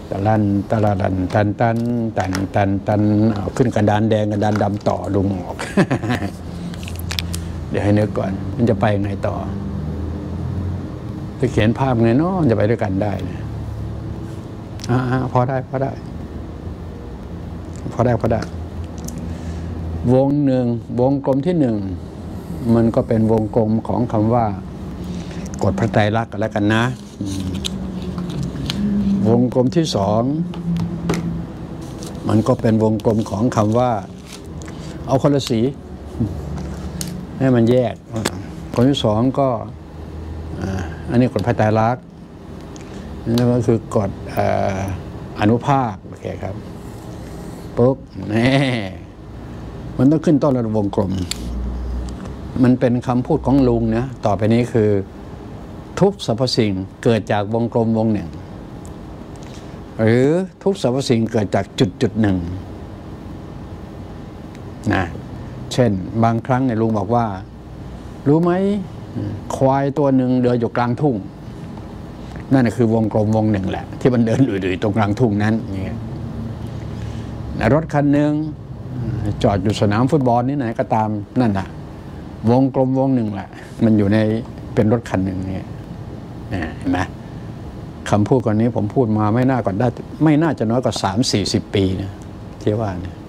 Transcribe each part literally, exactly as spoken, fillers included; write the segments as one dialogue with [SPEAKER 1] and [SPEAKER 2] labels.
[SPEAKER 1] ตะลันตะลันตันตันตันตันตันเอาขึ้นกระดานแดงกระดานดำต่อลุงออก เดี๋ยวให้นึกก่อนมันจะไปไงต่อจะเขียนภาพไงเนาะจะไปด้วยกันได้นะอ่าพอได้พอได้พอได้พอได้วงหนึ่งวงกลมที่หนึ่งมันก็เป็นวงกลมของคำว่ากฎพระไตรลักษณ์กันแล้วกันนะวงกลมที่สองมันก็เป็นวงกลมของคำว่าเอาคนละสีให้มันแยกคนที่สองก็อันนี้กฎพระไตรลักษณ์นั่นก็คือกฎอนุภาคโอเคครับปุ๊บนี่มันต้องขึ้นต้นระดับวงกลมมันเป็นคำพูดของลุงนะต่อไปนี้คือทุกสรรพสิ่งเกิดจากวงกลมวงหนึ่งหรือทุกสรรพสิ่งเกิดจากจุดจุดหนึ่งนะเช่นบางครั้งเนี่ยลุงบอกว่ารู้ไหมควายตัวหนึ่งเดินอยู่กลางทุ่งนั่นคือวงกลมวงหนึ่งแหละที่มันเดินดุยๆตรงกลางทุ่งนั้นเนี่ยรถคันหนึ่งจอดอยู่สนามฟุตบอลนี่ไหนก็ตามนั่นแหละวงกลมวงหนึ่งแหละมันอยู่ในเป็นรถคันหนึ่งเนี่ยเห็นไหมคำพูดก่อนนี้ผมพูดมาไม่น่าก่อนได้ไม่น่าจะน้อยกว่าสามสี่สิบปีนะเที่ว่าเนี่ย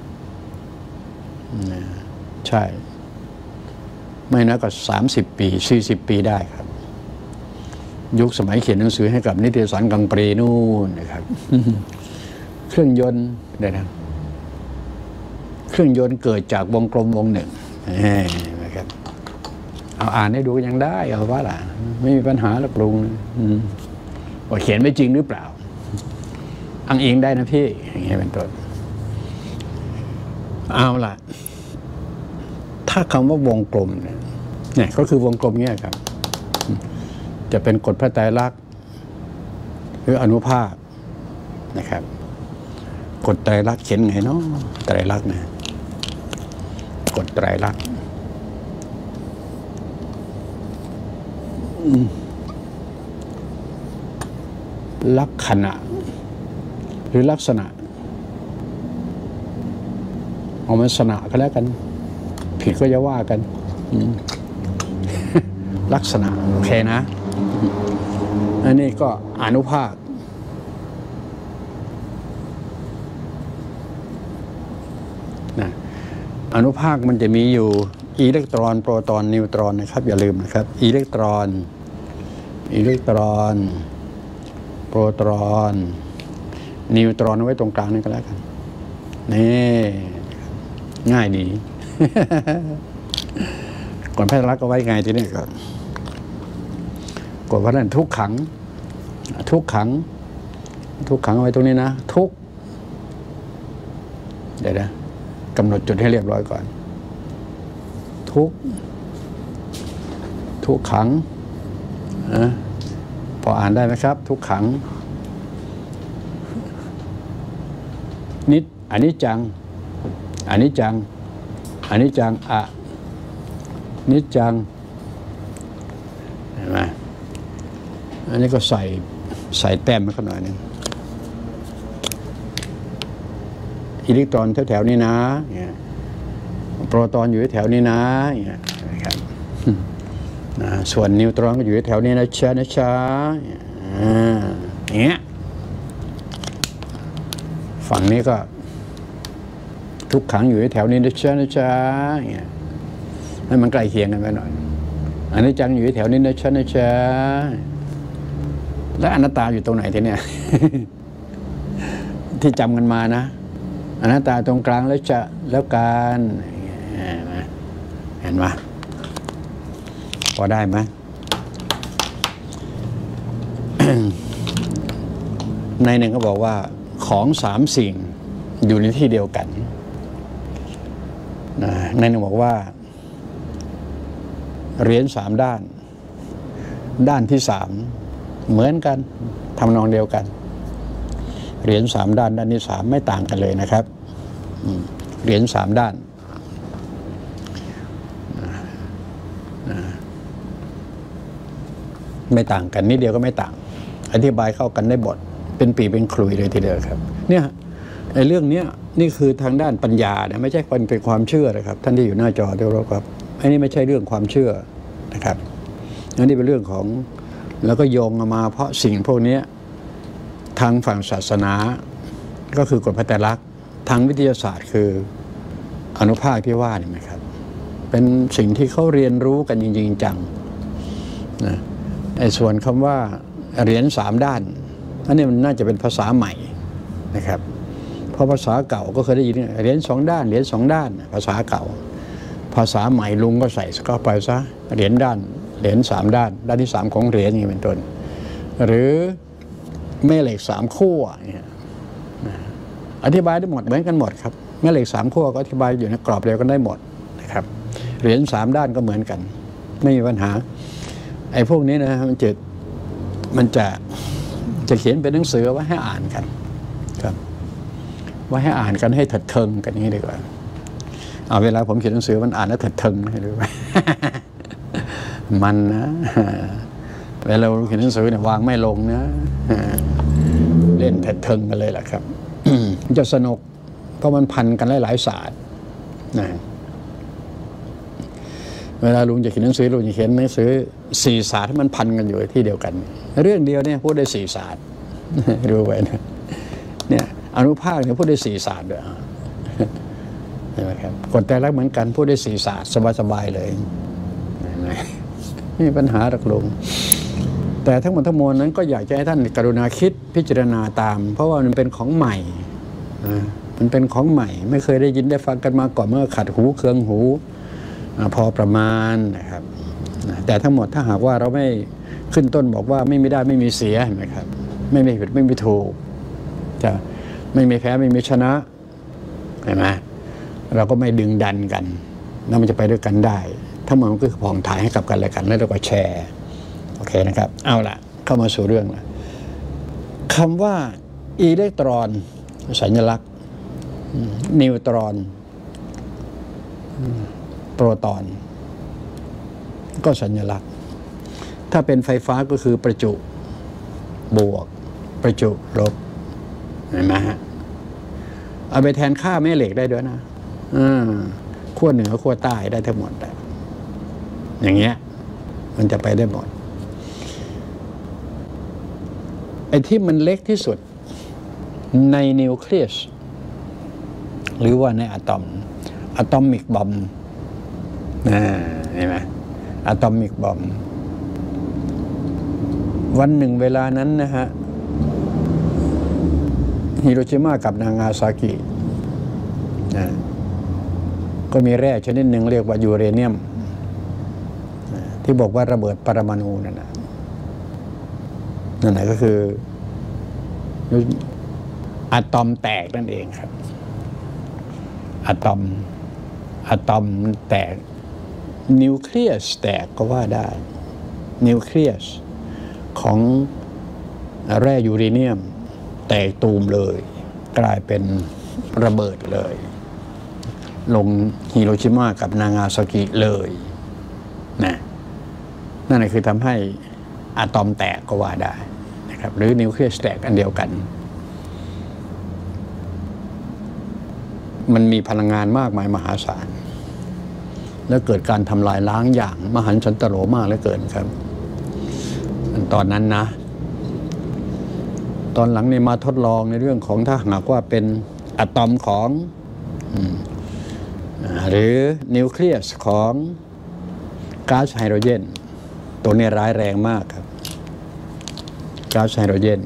[SPEAKER 1] ใช่ไม่น้อยกว่าสามสิบปีสี่สิบปีได้ครับยุคสมัยเขียนหนังสือให้กับนิตยสารกังปรีนู่นนะครับ เครื่องยนต์เดี๋ยวนะเครื่องยนต์เกิดจากวงกลมวงหนึ่งนะครับเอาอ่านให้ดูยังได้เอาว่าล่ะไม่มีปัญหาหรอกลุงว่าเขียนไม่จริงหรือเปล่าอ้างอิงได้นะพี่อย่างเงี้ยเป็นต้นเอาล่ะถ้าคำว่าวงกลมเนี่ยก็คือวงกลมเงี้ยครับจะเป็นกฎพระไตรลักษณ์หรืออนุภาคนะครับกฎไตรลักษณ์เขียนไงเนาะไตรลักษณ์นะกฎไตรลักษณ์ลักษณะหรือลักษณะเอามันสนะก็แล้วกันผิดก็จะว่ากันลักษณะโอเคนะอันนี้ก็อนุภาคนะอนุภาคมันจะมีอยู่อิเล็กตรอนโปรตอนนิวตรอนนะครับอย่าลืมนะครับอิเล็กตรอนอิเล็กตรอนโปรตอนนิวตรอนเอาไว้ตรงกลางนี่ก็แล้วกันนี่ง่ายดี ก่อนแพทย์รักก็ไว้ไงทีนี้ก่อนกดว่านั่นทุกขังทุกขังทุกขังเอาไว้ตรงนี้นะทุกเดี๋ยวนะกำหนดจุดให้เรียบร้อยก่อนทุกทุกขังนะพออ่านได้ไหมครับทุกขังนิจอนิจจังอนิจจังอนิจจังอะนิจจังเห็นไหมอันนี้ก็ใส่ใส่แต้มมาขน่อยนึงอิเล็กตรอนแถวๆนี้นะโปรตอนอยู่แถวนี้นะนะครับส่วนนิวตรอนก็อยู่แถวนี้นะช้านะช้าอย่างเงี้ยฝั่งนี้ก็ทุกขังอยู่แถวนี้นะช้านะช้าอย่างเงี้ยให้มันใกล้เคียงกันไปหน่อยอันนี้จังอยู่แถวนี้นะช้านะช้าและอนัตตาอยู่ตรงไหนทีเนี้ย ที่จำกันมานะอนัตตาตรงกลางแล้วจะแล้วการเห็นไหมพอได้ไหม ในหนึ่งก็บอกว่าของสามสิ่งอยู่ในที่เดียวกันในหนึ่งบอกว่าเหรียญสามด้านด้านที่สามเหมือนกันทำนองเดียวกันเหรียญสามด้านด้านที่สามไม่ต่างกันเลยนะครับเหรียญสามด้านไม่ต่างกันนิดเดียวก็ไม่ต่างอธิบายเข้ากันได้หมดเป็นปีเป็นขลุ่ยเลยทีเดียวครับเนี่ยไอ้เรื่องเนี้ยนี่คือทางด้านปัญญาเนี่ยไม่ใช่เป็นความเชื่อนะครับท่านที่อยู่หน้าจอที่เราครับอันนี้ไม่ใช่เรื่องความเชื่อนะครับอันนี้เป็นเรื่องของแล้วก็โยงมาเพราะสิ่งพวกนี้ทางฝั่งศาสนาก็คือกฎพระไตรลักษณ์ทางวิทยาศาสตร์คืออนุภาคที่ว่านี่ไหมครับเป็นสิ่งที่เขาเรียนรู้กันจริงๆจังนะไอ้ส่วนคำว่าเหรียญสามด้านอันนี้มันน่าจะเป็นภาษาใหม่นะครับเพราะภาษาเก่าก็เคยได้ยินเหรียญสองด้านเหรียญสองด้านภาษาเก่าภาษาใหม่ลุงก็ใส่เข้าไปซะเหรียญด้านเหรียญสามด้านด้านที่สามของเหรียญอย่างนี้เป็นต้นหรือแม่เหล็กสามขั้วเนี่ยอธิบายได้หมดเหมือนกันหมดครับแม่เหล็กสามขั้วก็อธิบายอยู่ในกรอบเดียวกันได้หมดนะครับเหรียญสามด้านก็เหมือนกันไม่มีปัญหาไอ้พวกนี้นะมันจะมันจะจะเขียนเป็นหนังสือไว้ให้อ่านกันครับไว้ให้อ่านกันให้ถัดเทิงกันอย่างนี้ดีกว่าเอาเวลาผมเขียนหนังสือมันอ่านแล้วถัดเทิงให้ดูมันนะเวลาเราเขียนหนังสือเนี่ยวางไม่ลงนะเล่นถัดเทิงกันเลยแหละครับจะสนุกเพราะมันพันกันหลายๆศาสตร์นะเวลาลุงจะเขียนหนังสือลุงจะเขียนหนังสือสี่ศาสตร์ที่มันพันกันอยู่ที่เดียวกันเรื่องเดียวเนี่ยพูดได้สี่ศาสตร์รู้ไว้นะเนี่ยอนุภาคเนี่ยพูดได้สี่ศาสตร์ด้วยใช่ไหมครับกฎไตรลักษณ์เหมือนกันพูดได้สี่ศาสตร์สบายๆเลยไม่มีปัญหาหรอกลุงแต่ทั้งหมดทั้งมวลนั้นก็อยากจะให้ท่านกรุณาคิดพิจารณาตามเพราะว่ามันเป็นของใหม่มันเป็นของใหม่ไม่เคยได้ยินได้ฟังกันมาก่อนเมื่อขัดหูเคืองหูพอประมาณนะครับแต่ทั้งหมดถ้าหากว่าเราไม่ขึ้นต้นบอกว่าไม่มีได้ไม่มีเสียเห็นไหมครับไม่มีผิดไม่มีถูกจะไม่มีแพ้ไม่มีชนะเห็นไหมเราก็ไม่ดึงดันกันแล้วมันจะไปด้วยกันได้ทั้งหมดมันก็คือผ่องถ่ายให้กับกันและกันแล้วเราก็แชร์โอเคนะครับเอาล่ะเข้ามาสู่เรื่องละคำว่าอิเล็กตรอนสัญลักษณ์นิวตรอนโปรตอนก็สัญลักษณ์ถ้าเป็นไฟฟ้าก็คือประจุบวกประจุลบเห็นไหมฮะเอาไปแทนค่าแม่เหล็กได้ด้วยนะขั้วเหนือขั้วใต้ได้ทั้งหมดอย่างเงี้ยมันจะไปได้หมดไอ้ที่มันเล็กที่สุดในนิวเคลียสหรือว่าในอะตอมอะตอมิกบอมเห็นไหมอะตอมิกบอมวันหนึ่งเวลานั้นนะฮะฮิโรชิมากับนางาซากินะก็มีแร่ชนิดหนึ่งเรียกว่ายูเรเนียมที่บอกว่าระเบิดปรมาณูนั่นนะนั่นแหละก็คืออะตอมแตกนั่นเองครับอะตอมอะตอมแตกนิวเคลียสแตกก็ว่าได้นิวเคลียสของแร่ยูเรเนียมแตกตูมเลยกลายเป็นระเบิดเลยลงฮิโรชิมากับนางาซากิเลยนะนั่นคือทำให้อะตอมแตกก็ว่าได้นะครับหรือนิวเคลียสแตกอันเดียวกันมันมีพลังงานมากมายมหาศาลและเกิดการทำลายล้างอย่างมหันต์สันตโลมากเหลือเกินครับตอนนั้นนะตอนหลังเนี่ยมาทดลองในเรื่องของถ้าหากว่าเป็นอะตอมของหรือนิวเคลียสของก๊าซไฮโดรเจนตัวนี้ร้ายแรงมากครับก๊าซไฮโดรเจน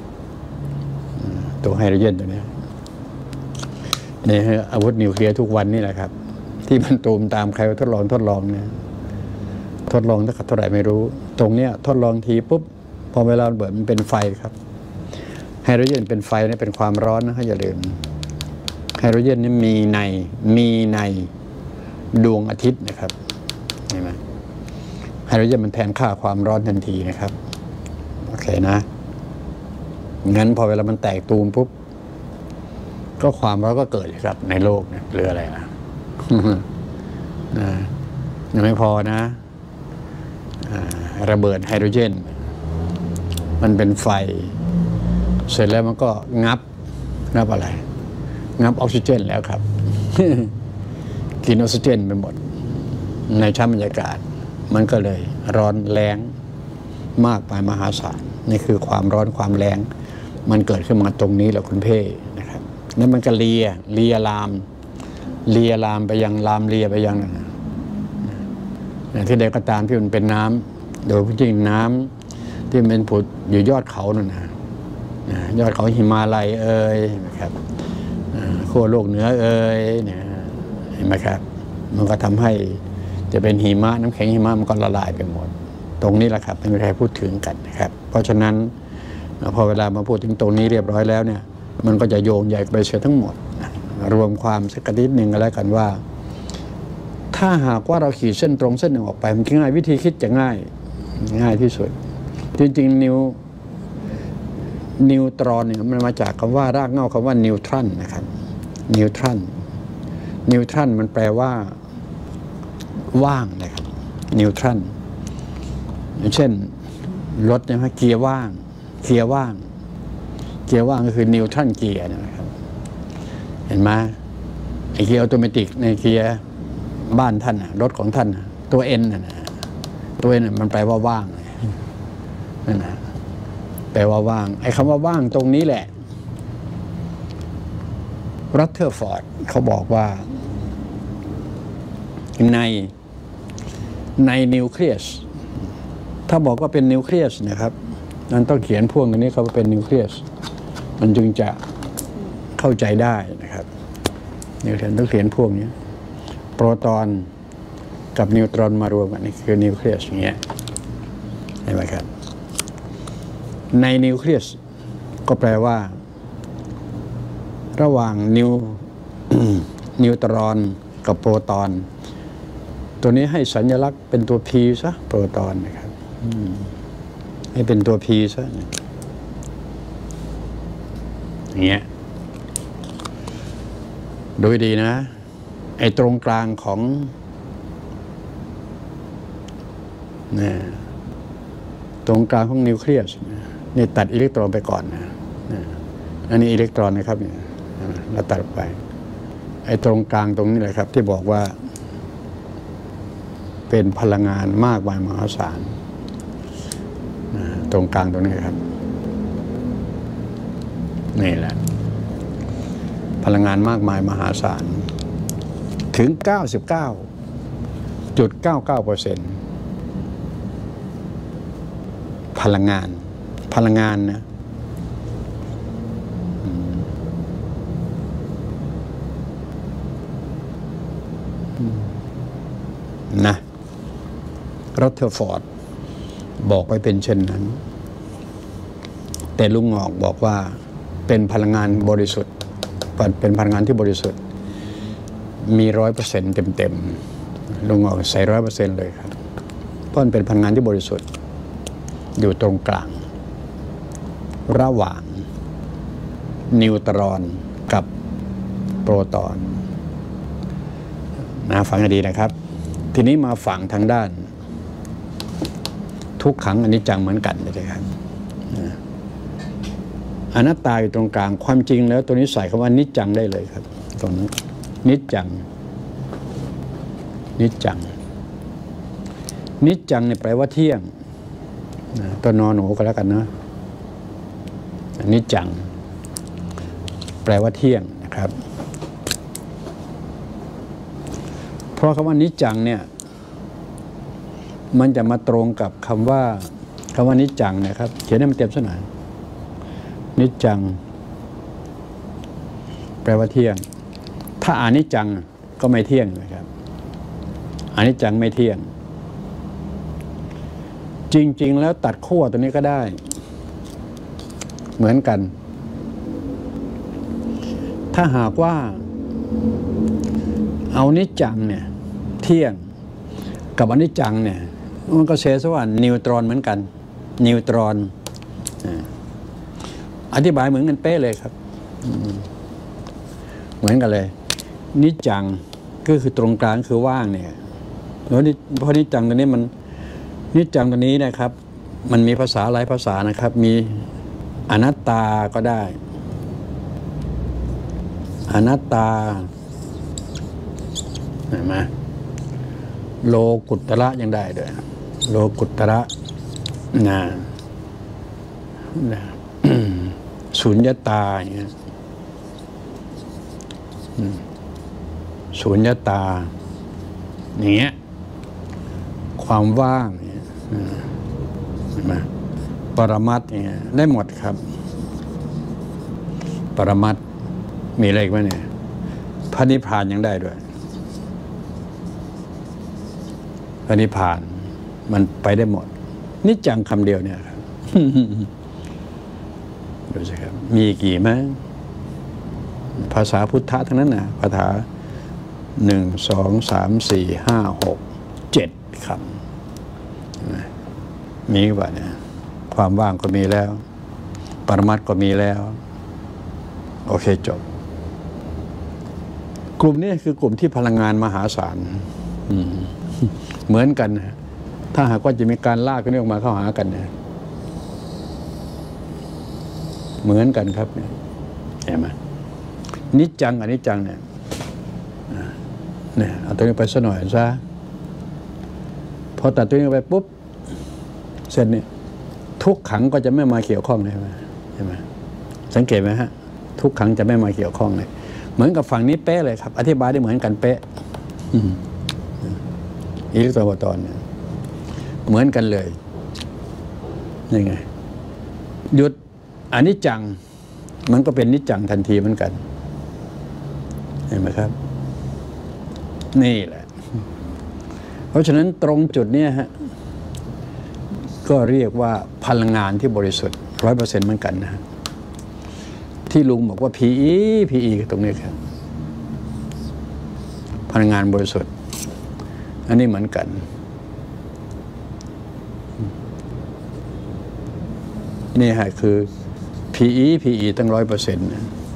[SPEAKER 1] ตัวไฮโดรเจนตัวนี้นี่ฮะอาวุธนิวเคลียร์ทุกวันนี่แหละครับที่มันตูมตามใครทดลองทดลองเนี่ยทดลองเท่ากับเท่าไหร่ไม่รู้ตรงเนี้ยทดลองทีปุ๊บพอเวลาเบิดมันเป็นไฟครับไฮโดรเจนเป็นไฟนี่เป็นความร้อนนะอย่าลืมไฮโดรเจนนี่มีในมีในดวงอาทิตย์นะครับเห็นไหมไฮโดรเจนมันแทนค่าความร้อนทันทีนะครับโอเคนะงั้นพอเวลามันแตกตูมปุ๊บก็ความร้อนก็เกิดครับในโลกเนี่ยหรืออะไรนะนะยังไม่พอนะระเบิดไฮโดรเจนมันเป็นไฟเสร็จแล้วมันก็งับงับอะไรงับออกซิเจนแล้วครับ กินออกซิเจนไปหมดในชั้นบรรยากาศมันก็เลยร้อนแรงมากไปมหาศาลนี่คือความร้อนความแรงมันเกิดขึ้นมาตรงนี้แหละคุณเพ่นะครับนั่นมันก็เลียเลียลามเลียลามไปยังลามเลียไปยังที่ใดก็ตามที่มันเป็นน้ำโดยจริงน้ำที่เป็นผุดอยู่ยอดเขานั่นนะยอดเขาหิมาลัยเอ่ยนะครับขั้วโลกเหนือเอ่ยเนี่ยเห็นไหมครับมันก็ทำให้จะเป็นหิมะน้ำแข็งหิมะมันก็ละลายไปหมดตรงนี้แหละครับไม่มีใครพูดถึงกันนะครับเพราะฉะนั้นพอเวลามาพูดถึงตรงนี้เรียบร้อยแล้วเนี่ยมันก็จะโยงใหญ่ไปเสียทั้งหมดรวมความสักนิดหนึ่งก็แล้วกันว่าถ้าหากว่าเราขีดเส้นตรงเส้นหนึ่งออกไปมันง่ายวิธีคิดจะง่ายง่ายที่สุดจริงๆนิวนิวตรอนเนี่ยมันมาจากคำว่ารากเหง้าคำว่านิวทรันนะครับนิวทรันนิวทรันมันแปลว่าว่างนะครับนิวทรันอย่างเช่นรถเนี่ยเกียร์ว่างเกียร์ว่างเกียร์ว่างก็คือนิวทรันเกียร์นะครับเห็นไหมไอเกียร์ออโตเมติกในเกียร์บ้านท่านรถของท่านตัวเอ็นนะตัวเอ็นมันแปลว่าว่างนั่นนะแปลว่าว่างไอ้คำว่าว่างตรงนี้แหละรัตเทอร์ฟอร์ดเขาบอกว่าในในนิวเคลียสถ้าบอกว่าเป็นนิวเคลียสนะครับนั้นต้องเขียนพ่วงกันนี้เขาเป็นนิวเคลียสมันจึงจะเข้าใจได้นะครับนิวเคลียสต้องเขียนพ่วงนี้โปรตอนกับนิวตรอนมารวมกันนี่คือนิวเคลียสอย่างเงี้ยเห็นไหมครับในนิวเคลียสก็แปลว่าระหว่างนิว นิวตรอนกับโปรตอนตัวนี้ให้สัญลักษณ์เป็นตัว P ซะโปรตอนนะครับให้เป็นตัว P ซะอย่างเงี้ยดูดีนะไอ้ตรงกลางของเนี่ยตรงกลางของนิวเคลียสนี่ตัดอิเล็กตรอนไปก่อนนะอันนี้อิเล็กตรอนนะครับเนี่ยเราตัดไปไอ้ตรงกลางตรงนี้เลยครับที่บอกว่าเป็นพลังงานมากมายมหาศาลตรงกลางตรงนี้ครับนี่แหละพลังงานมากมายมหาศาลถึง เก้าสิบเก้าจุดเก้าเก้าเปอร์เซ็นต์ พลังงานพลังงานนะนะรัตเทอร์ฟอร์ดบอกไว้เป็นเช่นนั้นแต่ลุงงอกบอกว่าเป็นพลังงานบริสุทธิ์เป็นพลังงานที่บริสุทธิ์มีร้อยเปอร์เซ็นต์เต็มๆลุงงอกใส่ร้อยเปอร์เซ็นต์เลยครับเพราะมันเป็นพลังงานที่บริสุทธิ์อยู่ตรงกลางระหว่างนิวตรอนกับโปรตอนนะฟังให้ดีนะครับทีนี้มาฝั่งทางด้านทุกขังอนิจจังเหมือนกันเลยครับอนัตตาอยู่ตรงกลางความจริงแล้วตัวนี้ใส่คำว่านิจจังได้เลยครับตรงนี้นิจจังนิจจังนิจจังเนี่ยแปลว่าเที่ยงตัวนอนหนูก็แล้วกันนะนิจจังแปลว่าเที่ยงนะครับเพราะคำว่านิจจังเนี่ยมันจะมาตรงกับคำว่าคำว่านิจจังนะครับเขียนให้มันเต็มซะหน่อยนิจจังแปลว่าเที่ยงถ้าอานิจจังก็ไม่เที่ยงนะครับอานิจจังไม่เที่ยงจริงๆแล้วตัดขั้วตัวนี้ก็ได้เหมือนกันถ้าหากว่าเอานิจจังเนี่ยเที่ยงกับอนิจจังเนี่ยมันก็เชื่อว่านิวตรอนเหมือนกันนิวตรอนอธิบายเหมือนกันเป๊ะเลยครับเหมือนกันเลยนิจจังก็คือตรงกลางคือว่างเนี่ยแล้วเพราะนิจจังตัวนี้มันนิจจังตัวนี้นะครับมันมีภาษาหลายภาษานะครับมีอนัตตาก็ได้อนัตตาเห็นไหมโลกุตระยังได้ด้วยโลกุตระนะนะสุญญตาอย่างเงี้ยสุญญตาอย่างเงี้ยความว่างเนี่ยเห็นไหมปรมัตถ์เนี่ยได้หมดครับปรมัตถ์มีอะไรอีกไหมเนี่ยพระนิพพานยังได้ด้วยพระนิพพานมันไปได้หมดนิจจังคำเดียวเนี่ยครับ ดูสิครับมีกี่ไหมภาษาพุทธะทั้งนั้นนะภาษาหนึ่งสองสามสี่ห้าหกเจ็ดคำมีว่าเนี่ยความว่างก็มีแล้วปรมัตถ์ก็มีแล้วโอเคจบกลุ่มนี้คือกลุ่มที่พลังงานมหาศาลเหมือนกันนะถ้าหากว่าจะมีการลากกันออกมาเข้าหากันเนี่ยเหมือนกันครับเนี่ยเห็นไหมนิจจังอนิจจังเนี่ยเนี่ยเอาตัวนี้ไปซะหน่อยซะพอตัดตัวนี้ไปปุ๊บเสร็จเนี่ยทุกขังก็จะไม่มาเกี่ยวข้องเลยใช่ไหมสังเกตไหมฮะทุกขังจะไม่มาเกี่ยวข้องเลยเหมือนกับฝั่งนี้เป๊ะเลยครับอธิบายได้เหมือนกันเป๊ะอิเล็กโทรโปรตอนเนี่ยเหมือนกันเลยนี่ไงหยุดอนิจจังมันก็เป็นนิจจังทันทีเหมือนกันเห็นไหมครับนี่แหละเพราะฉะนั้นตรงจุดนี้ฮะก็เรียกว่าพลังงานที่บริสุทธิ์ร้อยเปอร์เซ็นต์เหมือนกันนะฮะที่ลุงบอกว่า พี อี พี อี ตรงนี้ครับพลังงานบริสุทธิ์อันนี้เหมือนกันนี่ฮะคือ พี อี พี อี ตั้งร้อยเปอร์เซ็นต์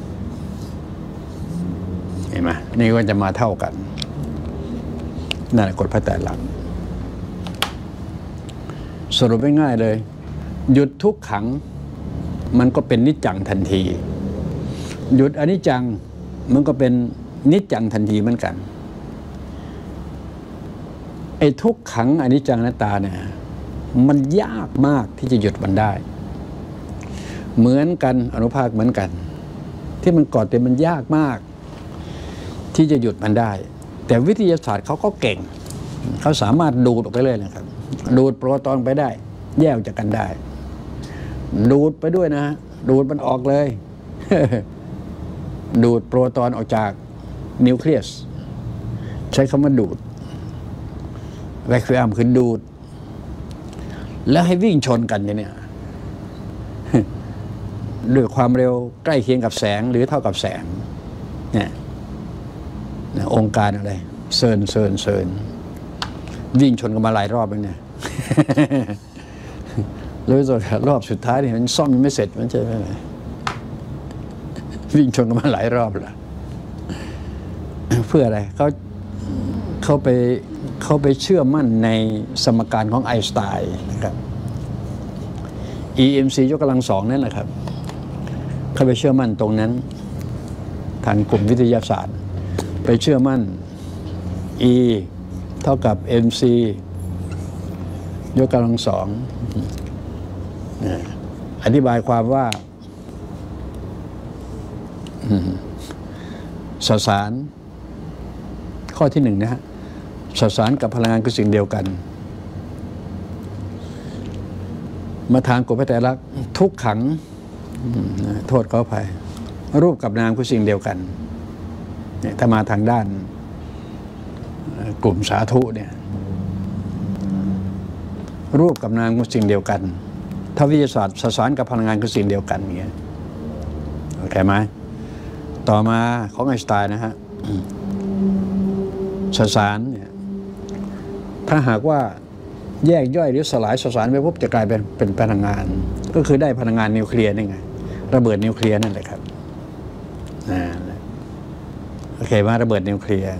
[SPEAKER 1] เห็นไหมนี่ก็จะมาเท่ากันนั่นแหละกฎพระไตรลักษณ์สรุปง่ายๆเลยหยุดทุกขังมันก็เป็นนิจจังทันทีหยุดอนิจจังมันก็เป็นนิจจังทันทีเหมือนกันไอ้ทุกขังอนิจจังอนัตตาเนี่ยมันยากมากที่จะหยุดมันได้เหมือนกันอนุภาคเหมือนกันที่มันก่อตัวมันยากมากที่จะหยุดมันได้แต่วิทยาศาสตร์เขาก็เก่งเขาสามารถดูดออกไปเลยนะครับดูดโปรตอนไปได้แยกจากกันได้ดูดไปด้วยนะดูดมันออกเลย ดูดโปรตอนออกจากนิวเคลียสใช้คำว่าดูดแวคคิวอัมคือดูดแล้วให้วิ่งชนกันอย่างนี้ด้วยความเร็วใกล้เคียงกับแสงหรือเท่ากับแสงเนี่ยองค์การอะไรเซิร์นเซิร์นเซิร์นวิ่งชนกันมาหลายรอบแล้วเนี่ยเลยสุดรอบสุดท้ายเนี่ยมันซ่อมยังไม่เสร็จมันใช่ไหมวิ่งชนกันมาหลายรอบแล้วเพื่ออะไรเขาเขาไปเขาไปเชื่อมั่นในสมการของไอน์สไตน์นะครับ อี เอ็ม ซี ยกกำลังสองนั่นแหละครับเขาไปเชื่อมั่นตรงนั้นทางกลุ่มวิทยาศาสตร์ไปเชื่อมั่น E เท่ากับ เอ็ม ซี ยกกำลังสองอธิบายความว่าสสารข้อที่หนึ่งนะฮะสสารกับพลังงานคือสิ่งเดียวกันมาทางกฎพระไตรลักษณ์ทุกขังโทษเขาไปรูปกับนามคือสิ่งเดียวกันถ้ามาทางด้านกลุ่มสาธุเนี่ยรูปกับนามคือสิ่งเดียวกันถ้าวิทยาศาสตร์สสารกับพลังงานคือสิ่งเดียวกันอย่างเงี้ยโอเคไหมต่อมาของไอน์สไตน์นะฮะสสารเนี่ยถ้าหากว่าแยกย่อยหรือสลายสสารไปปุ๊บจะกลายเป็นเป็นพลังงานก็คือได้พลังงานนิวเคลียร์นี่ไงระเบิดนิวเคลียร์นั่นแหละครับโอเคมาระเบิดนิวเคลียร์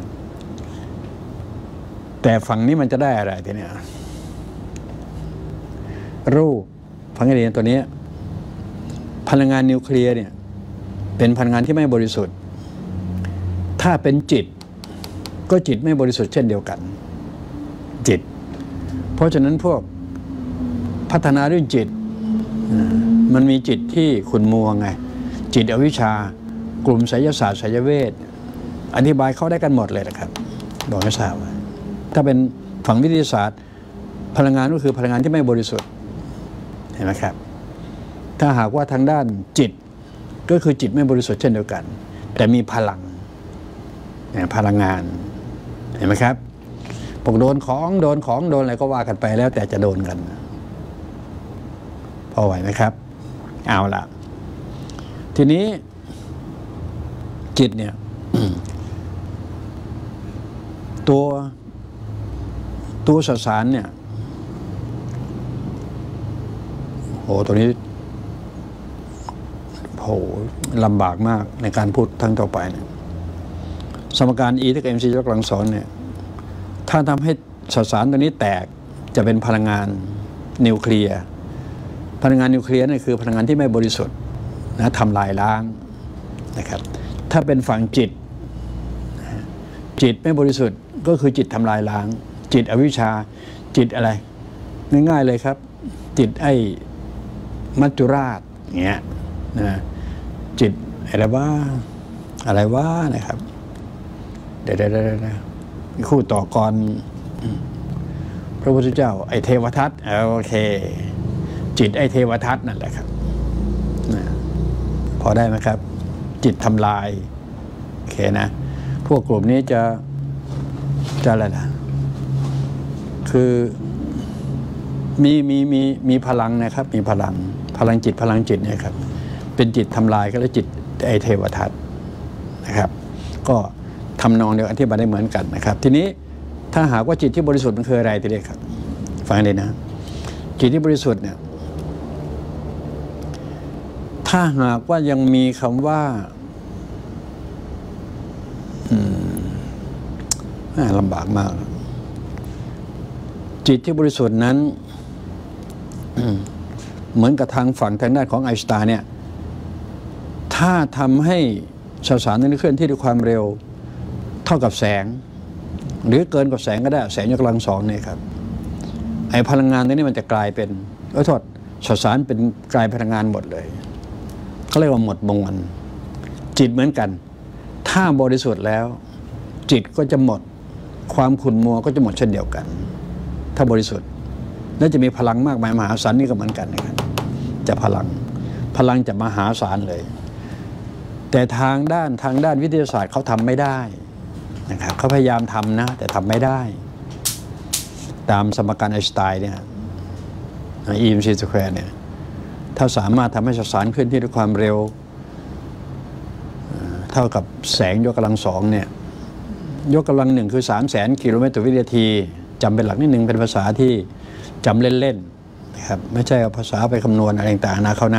[SPEAKER 1] แต่ฝั่งนี้มันจะได้อะไรทีเนี้ยรูปฟังให้ดีตัวนี้พลังงานนิวเคลียร์เนี่ยเป็นพลังงานที่ไม่บริสุทธิ์ถ้าเป็นจิตก็จิตไม่บริสุทธิ์เช่นเดียวกันจิตเพราะฉะนั้นพวกพัฒนาเรื่องจิตมันมีจิตที่ขุ่นมัวไงจิตอวิชชากลุ่มไสยศาสตร์ไสยเวทอธิบายเข้าได้กันหมดเลยนะครับบอกให้ทราบว่าถ้าเป็นฝั่งวิทยาศาสตร์พลังงานก็คือพลังงานที่ไม่บริสุทธิ์เห็นไหมครับถ้าหากว่าทางด้านจิตก็คือจิตไม่บริสุทธิ์เช่นเดียวกันแต่มีพลังพลังงานเห็นไหมครับพวกโดนของโดนของโดนอะไรก็ว่ากันไปแล้วแต่จะโดนกันพอไหวไหมครับเอาละทีนี้จิตเนี่ย ตัวตัวสสารเนี่ยโหตัวนี้โหลำบากมากในการพูดทั้งต่อไปเนี่ยสมการ E เท่ากับ mc ยกกำลังสองเนี่ยถ้าทำให้สสารตัวนี้แตกจะเป็นพลังงานนิวเคลียร์พลังงานนิวเคลียร์นี่คือพลังงานที่ไม่บริสุทธิ์นะทำลายล้างนะครับถ้าเป็นฝั่งจิตจิตไม่บริสุทธิ์ก็คือจิตทำลายล้างจิตอวิชชาจิตอะไรง่ายๆเลยครับจิตไอ้มัจจุราชเงี้ยนะจิตอะไรว่าอะไรว่านะครับเดี๋ยวๆๆคู่ต่อกรพระพุทธเจ้าไอ้เทวทัตโอเคจิตไอ้เทวทัตนั่นแหละครับนะพอได้ไหมครับจิตทำลายโอเคนะพวกกลุ่มนี้จะจะอะไรนะคือมีมีมีมีพลังนะครับมีพลังพลังจิตพลังจิตเนี่ยครับเป็นจิตทำลายก็เรียกจิตไอเทวทัตนะครับก็ทำนองเดียวอธิบายได้เหมือนกันนะครับทีนี้ถ้าหากว่าจิตที่บริสุทธิ์มันคืออะไรทีเดียวครับฟังเลยนะจิตที่บริสุทธิ์เนี่ยถ้าหากว่ายังมีคำว่าลำบากมากจิตที่บริสุทธิ์นั้นเหมือนกับทางฝั่งทางด้านของไอน์สไตน์เนี่ยถ้าทำให้สสารนั้นเคลื่อนที่ด้วยความเร็วเท่ากับแสงหรือเกินกว่าแสงก็ได้แสงยกกำลังสองเนี่ยครับไอพลังงานนี้มันจะกลายเป็นขอโทษสสารเป็นกลายพลังงานหมดเลยเขาเรียกว่าหมดมวลจิตเหมือนกันถ้าบริสุทธิ์แล้วจิตก็จะหมดความขุ่นมัวก็จะหมดเช่นเดียวกันถ้าบริสุทธิ์และจะมีพลังมากมายมหาศาลนี่ก็เหมือนกันนะครับจะพลังพลังจะมหาศาลเลยแต่ทางด้านทางด้านวิทยาศาสตร์เขาทำไม่ได้นะครับเขาพยายามทำนะแต่ทำไม่ได้ตามสมการไอน์สไตน์เนี่ย E เอ็ม ซี สแควร์เนี่ยถ้าสามารถทำให้สสารเคลื่อนที่ด้วยความเร็วเท่ากับแสงยกกำลังสองเนี่ยยกกำลังหนึ่งคือสามแสนกิโลเมตรต่อวินาทีจำเป็นหลักนิดหนึ่งเป็นภาษาที่จำเล่นๆนะครับไม่ใช่เอาภาษาไปคำนวณอะไรต่างๆนะเขานะ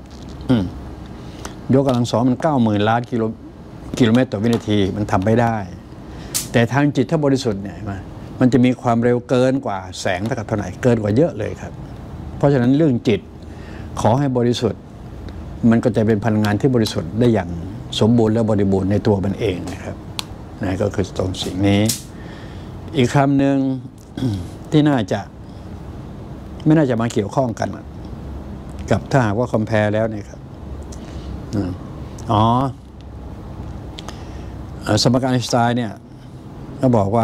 [SPEAKER 1] ยกกำลังสองมันเก้าหมื่นล้านกิโลกิโลเมตรต่อวินาทีมันทำไม่ได้แต่ทางจิตถ้าบริสุทธิ์เนี่ยมันจะมีความเร็วเกินกว่าแสงเท่ากับเท่าไหร่เกินกว่าเยอะเลยครับเพราะฉะนั้นเรื่องจิตขอให้บริสุทธิ์มันก็จะเป็นพลังงานที่บริสุทธิ์ได้อย่างสมบูรณ์และบริบูรณ์ในตัวมันเองนะครับนั่นก็คือตรงสิ่งนี้อีกคำหนึ่ง ที่น่าจะไม่น่าจะมาเกี่ยวข้องกันกับถ้าหากว่าคอมเพลแล้วเนี่ยครับอ๋อสมการไอน์สไตน์เนี่ยก็บอกว่า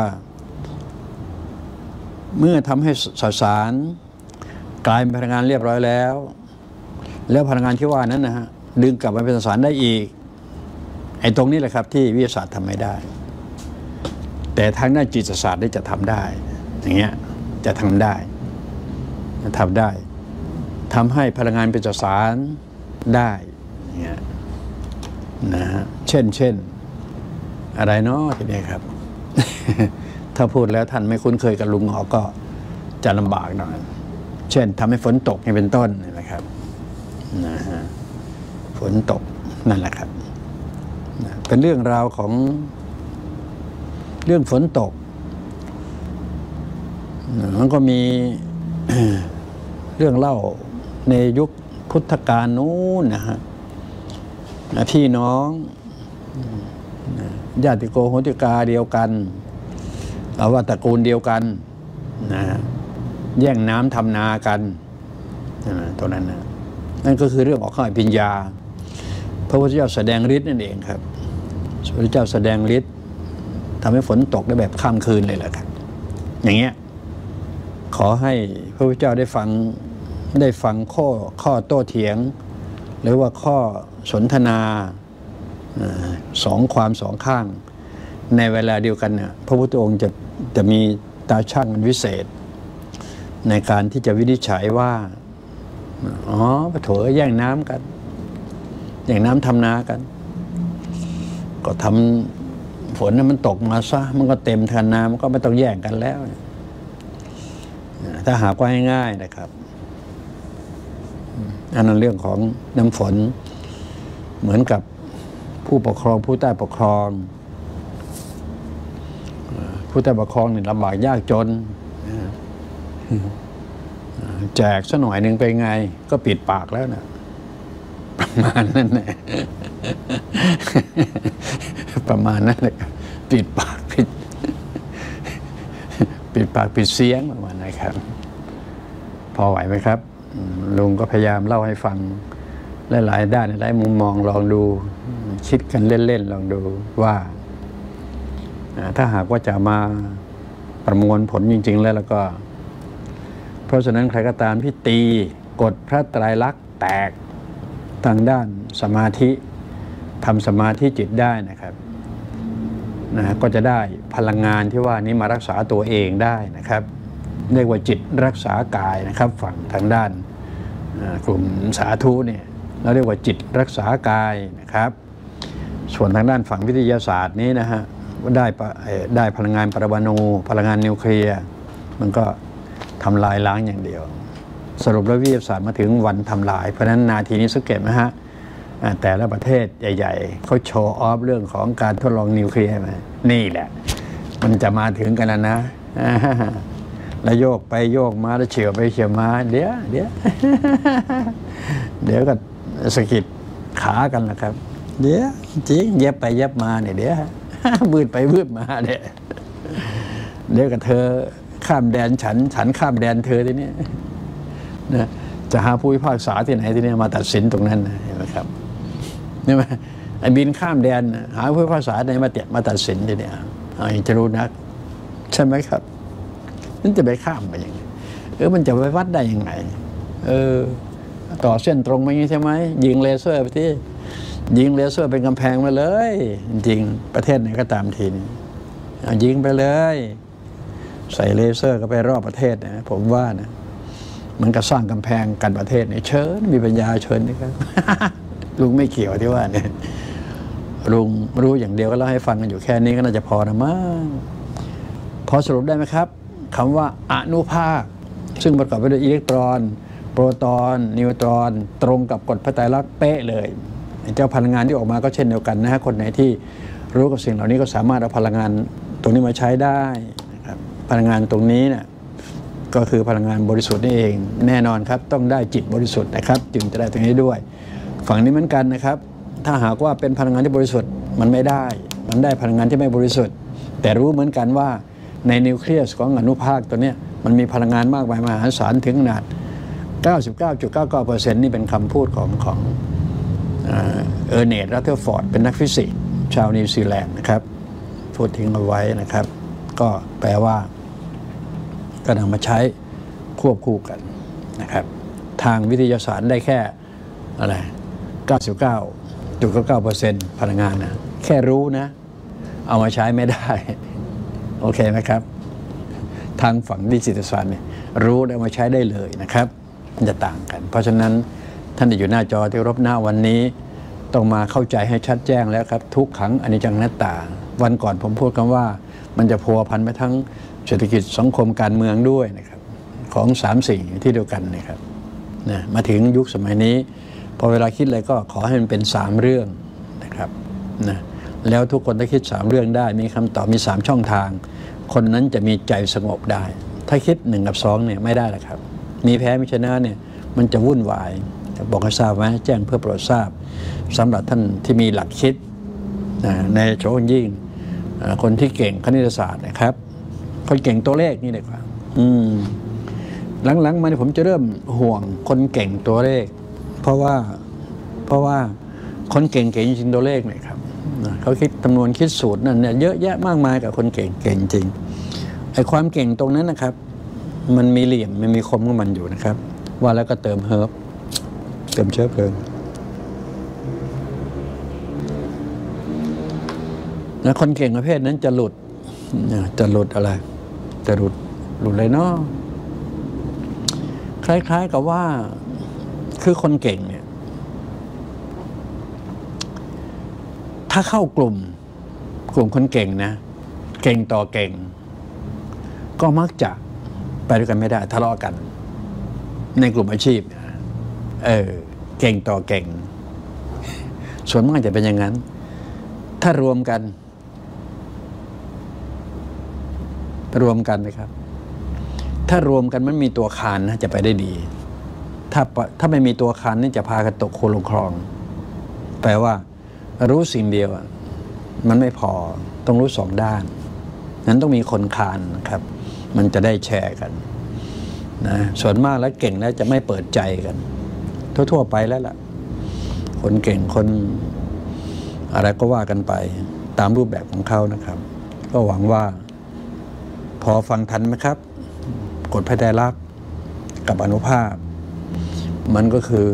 [SPEAKER 1] เมื่อทำให้สสารกลายเป็นพลังงานเรียบร้อยแล้วแล้วพลังงานที่ว่านั้นนะฮะดึงกลับมาเป็นสสารได้อีกไอ้ตรงนี้แหละครับที่วิทยาศาสตร์ทำไม่ได้แต่ทางด้านจิตศาสตร์ได้จะทำได้อย่างเงี้ยจะทำได้ทำได้ทำให้พลังงานเป็นสสารได้อย่างเงี้ยนะฮะเช่นเช่นอะไรเนาะทีนี้ครับ ถ้าพูดแล้วท่านไม่คุ้นเคยกับลุงหงอก็จะลำบากหน่อยเช่นทำให้ฝนตกนี่เป็นต้นนะครับนะฮะฝนตกนั่นแหละครับเป็นเรื่องราวของเรื่องฝนตกมันก็มี เรื่องเล่าในยุคพุพุทธกาลนู้นนะฮะพี่น้องญาติโกโหติกาเดียวกันเอาว่าตระกูลเดียวกันนะแย่งน้ำทำนากันตัวนั้นนะนั่นก็คือเรื่องออกข้าปิญญาพระพุทธเจ้าแสดงฤทธิ์นั่นเองครับพระพุทธเจ้าแสดงฤทธิ์ทำให้ฝนตกได้แบบข้ามคืนเลยแหละครับอย่างเงี้ยขอให้พระพุทธเจ้าได้ฟังได้ฟังข้อข้อโต้เถียงหรือว่าข้อสนทนาสองความสองข้างในเวลาเดียวกันเนี่ยพระพุทธองค์จะจะมีตาช่างวิเศษในการที่จะวินิจฉัยว่าอ๋อปะโถแย่งน้ำกันแย่งน้ำทำนากันก็ทำฝนนั้นมันตกมาซะมันก็เต็มทันนามันก็ไม่ต้องแย่งกันแล้วถ้าหากว่าง่ายๆนะครับอันนั้นเรื่องของน้ำฝนเหมือนกับผู้ปกครองผู้ใต้ปกครองผู้ใต้ปกครองเนี่ยลำบากยากจนแจกสักหน่อยหนึ่งไปไงก็ปิดปากแล้วนะประมาณนั้นแหละประมาณนั้นเลยปิดปากปิดปิดปากปิดเสียงประมาณนั้นครับพอไหวไหมครับลุงก็พยายามเล่าให้ฟังหลายๆด้านหลายมุมมองลองดูคิดกันเล่นๆลองดูว่าถ้าหากว่าจะมาประมวลผลจริงๆแล้วแล้วก็เพราะฉะนั้นใครก็ตามที่ตีกฎพระไตรลักษณ์แตกทางด้านสมาธิทำสมาธิจิตได้นะครับนะก็จะได้พลังงานที่ว่านี้มารักษาตัวเองได้นะครับเรียกว่าจิตรักษากายนะครับฝั่งทางด้านกลุ่มสาธุเนี่ยเราเรียกว่าจิตรักษากายนะครับส่วนทางด้านฝั่งวิทยาศาสตร์นี้นะฮะได้ได้พลังงานปรมาณูพลังงานนิวเคลียร์มันก็ทำลายล้างอย่างเดียวสรุปแล้ววิทยาศาสตร์มาถึงวันทำลายเพราะฉะนั้นนาทีนี้สังเกตไหมฮะแต่ละประเทศใหญ่ๆเขาโชว์ออฟเรื่องของการทดลองนิวเคลียร์ไหมนี่แหละมันจะมาถึงกันแล้วนะแล้วโยกไปโยกมาแล้วเฉียวไปเฉียวมาเดี๋ยวเดี๋ยวเดี๋ยวก็สะกิดขากันนะครับเดี๋ยวจริงเย็บไปเย็บมาเนี่ยเดี๋ยวบืดไปบืดมาเนี่ยเดี๋ยวกับเธอข้ามแดนฉันฉันข้ามแดนเธอทีนี้นะจะหาผู้พิพากษาที่ไหนที่นี่มาตัดสินตรงนั้นนะเห็นไหมครับนี่ไหมไอ้บินข้ามแดนหาผู้พิพากษาไหนมาเตะมาตัดสินทีนี้เอาจะรู้นักใช่ไหมครับนั่นจะไปข้ามไปยังไงเออมันจะไปวัดได้ยังไงเออต่อเส้นตรงไปงี้ใช่ไหมยิงเลเซอร์ไปที่ยิงเลเซอร์เป็นกำแพงมาเลยจริงประเทศไหนก็ตามทีนี้ยิงไปเลยใส่เลเซอร์ก็ไปรอบประเทศนะผมว่านะมันก็สร้างกำแพงกันประเทศเนี่ยเชิญมีปัญญาเชิญนี่ครับ ลุงไม่เกี่ยวที่ว่าเนี่ยลุงรู้อย่างเดียวก็เล่าให้ฟังกันอยู่แค่นี้ก็น่าจะพอนะมั้งพอสรุปได้ไหมครับคำว่าอนุภาคซึ่งประกอบไปด้วยอิเล็กตรอนโปรตอนนิวตรอนตรงกับกฎพระไตรลักษณ์เป๊ะเลยเจ้าพลังงานที่ออกมาก็เช่นเดียวกันนะฮะคนไหนที่รู้กับสิ่งเหล่านี้ก็สามารถเอาพลังงานตรงนี้มาใช้ได้นะครับพลังงานตรงนี้เนี่ยก็คือพลังงานบริสุทธิ์นี่เองแน่นอนครับต้องได้จิตบริสุทธิ์นะครับจึงจะได้ตรงนี้ด้วยฝั่งนี้เหมือนกันนะครับถ้าหากว่าเป็นพลังงานที่บริสุทธิ์มันไม่ได้มันได้พลังงานที่ไม่บริสุทธิ์แต่รู้เหมือนกันว่าในนิวเคลียสของอนุภาคตัวนี้มันมีพลังงานมากมายมหาศาลถึงขนาด เก้าสิบเก้าจุดเก้าเก้าเปอร์เซ็นต์ นี่เป็นคำพูดของของเออร์เนต รัตเทอร์ฟอร์ดเป็นนักฟิสิกส์ชาวนิวซีแลนด์นะครับพูดทิ้งเอาไว้นะครับก็แปลว่าก็นำมาใช้ควบคู่กันนะครับทางวิทยาศาสตร์ได้แค่อะไร เก้าสิบเก้าจุดเก้าเก้าเปอร์เซ็นต์ พลังงานนะแค่รู้นะเอามาใช้ไม่ได้โอเคไหมครับทางฝั่งดิจิทัลศาสตร์เนี่ยรู้ได้มาใช้ได้เลยนะครับมันจะต่างกันเพราะฉะนั้นท่านที่อยู่หน้าจอที่รบหน้าวันนี้ต้องมาเข้าใจให้ชัดแจ้งแล้วครับทุกขังอนิจจังนัตตาวันก่อนผมพูดกันว่ามันจะพัวพันไปทั้งเศรษฐกิจสังคมการเมืองด้วยนะครับของสามสิ่งที่เดียวกันนะครับนะมาถึงยุคสมัยนี้พอเวลาคิดอะไรก็ขอให้มันเป็นสามเรื่องนะครับนะแล้วทุกคนถ้าคิดสามเรื่องได้มีคำตอบมีสามช่องทางคนนั้นจะมีใจสงบได้ถ้าคิดหนึ่งกับสองเนี่ยไม่ได้หรอกครับมีแพ้มีชนะเนี่ยมันจะวุ่นวายบอกให้ทราบไว้แจ้งเพื่อโปรดทราบสำหรับท่านที่มีหลักคิดในโฉนยิ่งคนที่เก่งคณิตศาสตร์นะครับคนเก่งตัวเลขนี่เลยครับอืมหลังๆมาผมจะเริ่มห่วงคนเก่งตัวเลขเพราะว่าเพราะว่าคนเก่งเก่งจริงตัวเลขเนี่ยครับเขาคิดจำนวนคิดสูตรนั่นเนี่ยเยอะแยะมากมายกับคนเก่งเก่งจริงไอ้ความเก่งตรงนั้นนะครับมันมีเหลี่ยมมันมีคมของมันอยู่นะครับว่าแล้วก็เติมเฮิร์บเติมเชื้อเพลิงแล้วคนเก่งประเภทนั้นจะหลุดจะหลุดอะไรจะหลุดหลุดเลยเนาะคล้ายๆกับว่าคือคนเก่งเนี่ยถ้าเข้ากลุ่มกลุ่มคนเก่งนะเก่งต่อเก่งก็มักจะไปด้วยกันไม่ได้ทะเลาะกันในกลุ่มอาชีพเออเก่งต่อเก่งส่วนมากจะเป็นอย่างนั้นถ้ารวมกันรวมกันนะครับถ้ารวมกันมันมีตัวคานนะจะไปได้ดีถ้าถ้าไม่มีตัวคานนี่จะพากันตกโคลงคลองแปลว่ารู้สิ่งเดียวมันไม่พอต้องรู้สองด้านนั้นต้องมีคนคานนะครับมันจะได้แชร์กันนะส่วนมากแล้วเก่งแล้วจะไม่เปิดใจกันทั่วๆไปแล้วล่ะคนเก่งคนอะไรก็ว่ากันไปตามรูปแบบของเขานะครับก็หวังว่าพอฟังทันไหมครับกฎพระไตรลักษณ์กับอนุภาพมันก็คือ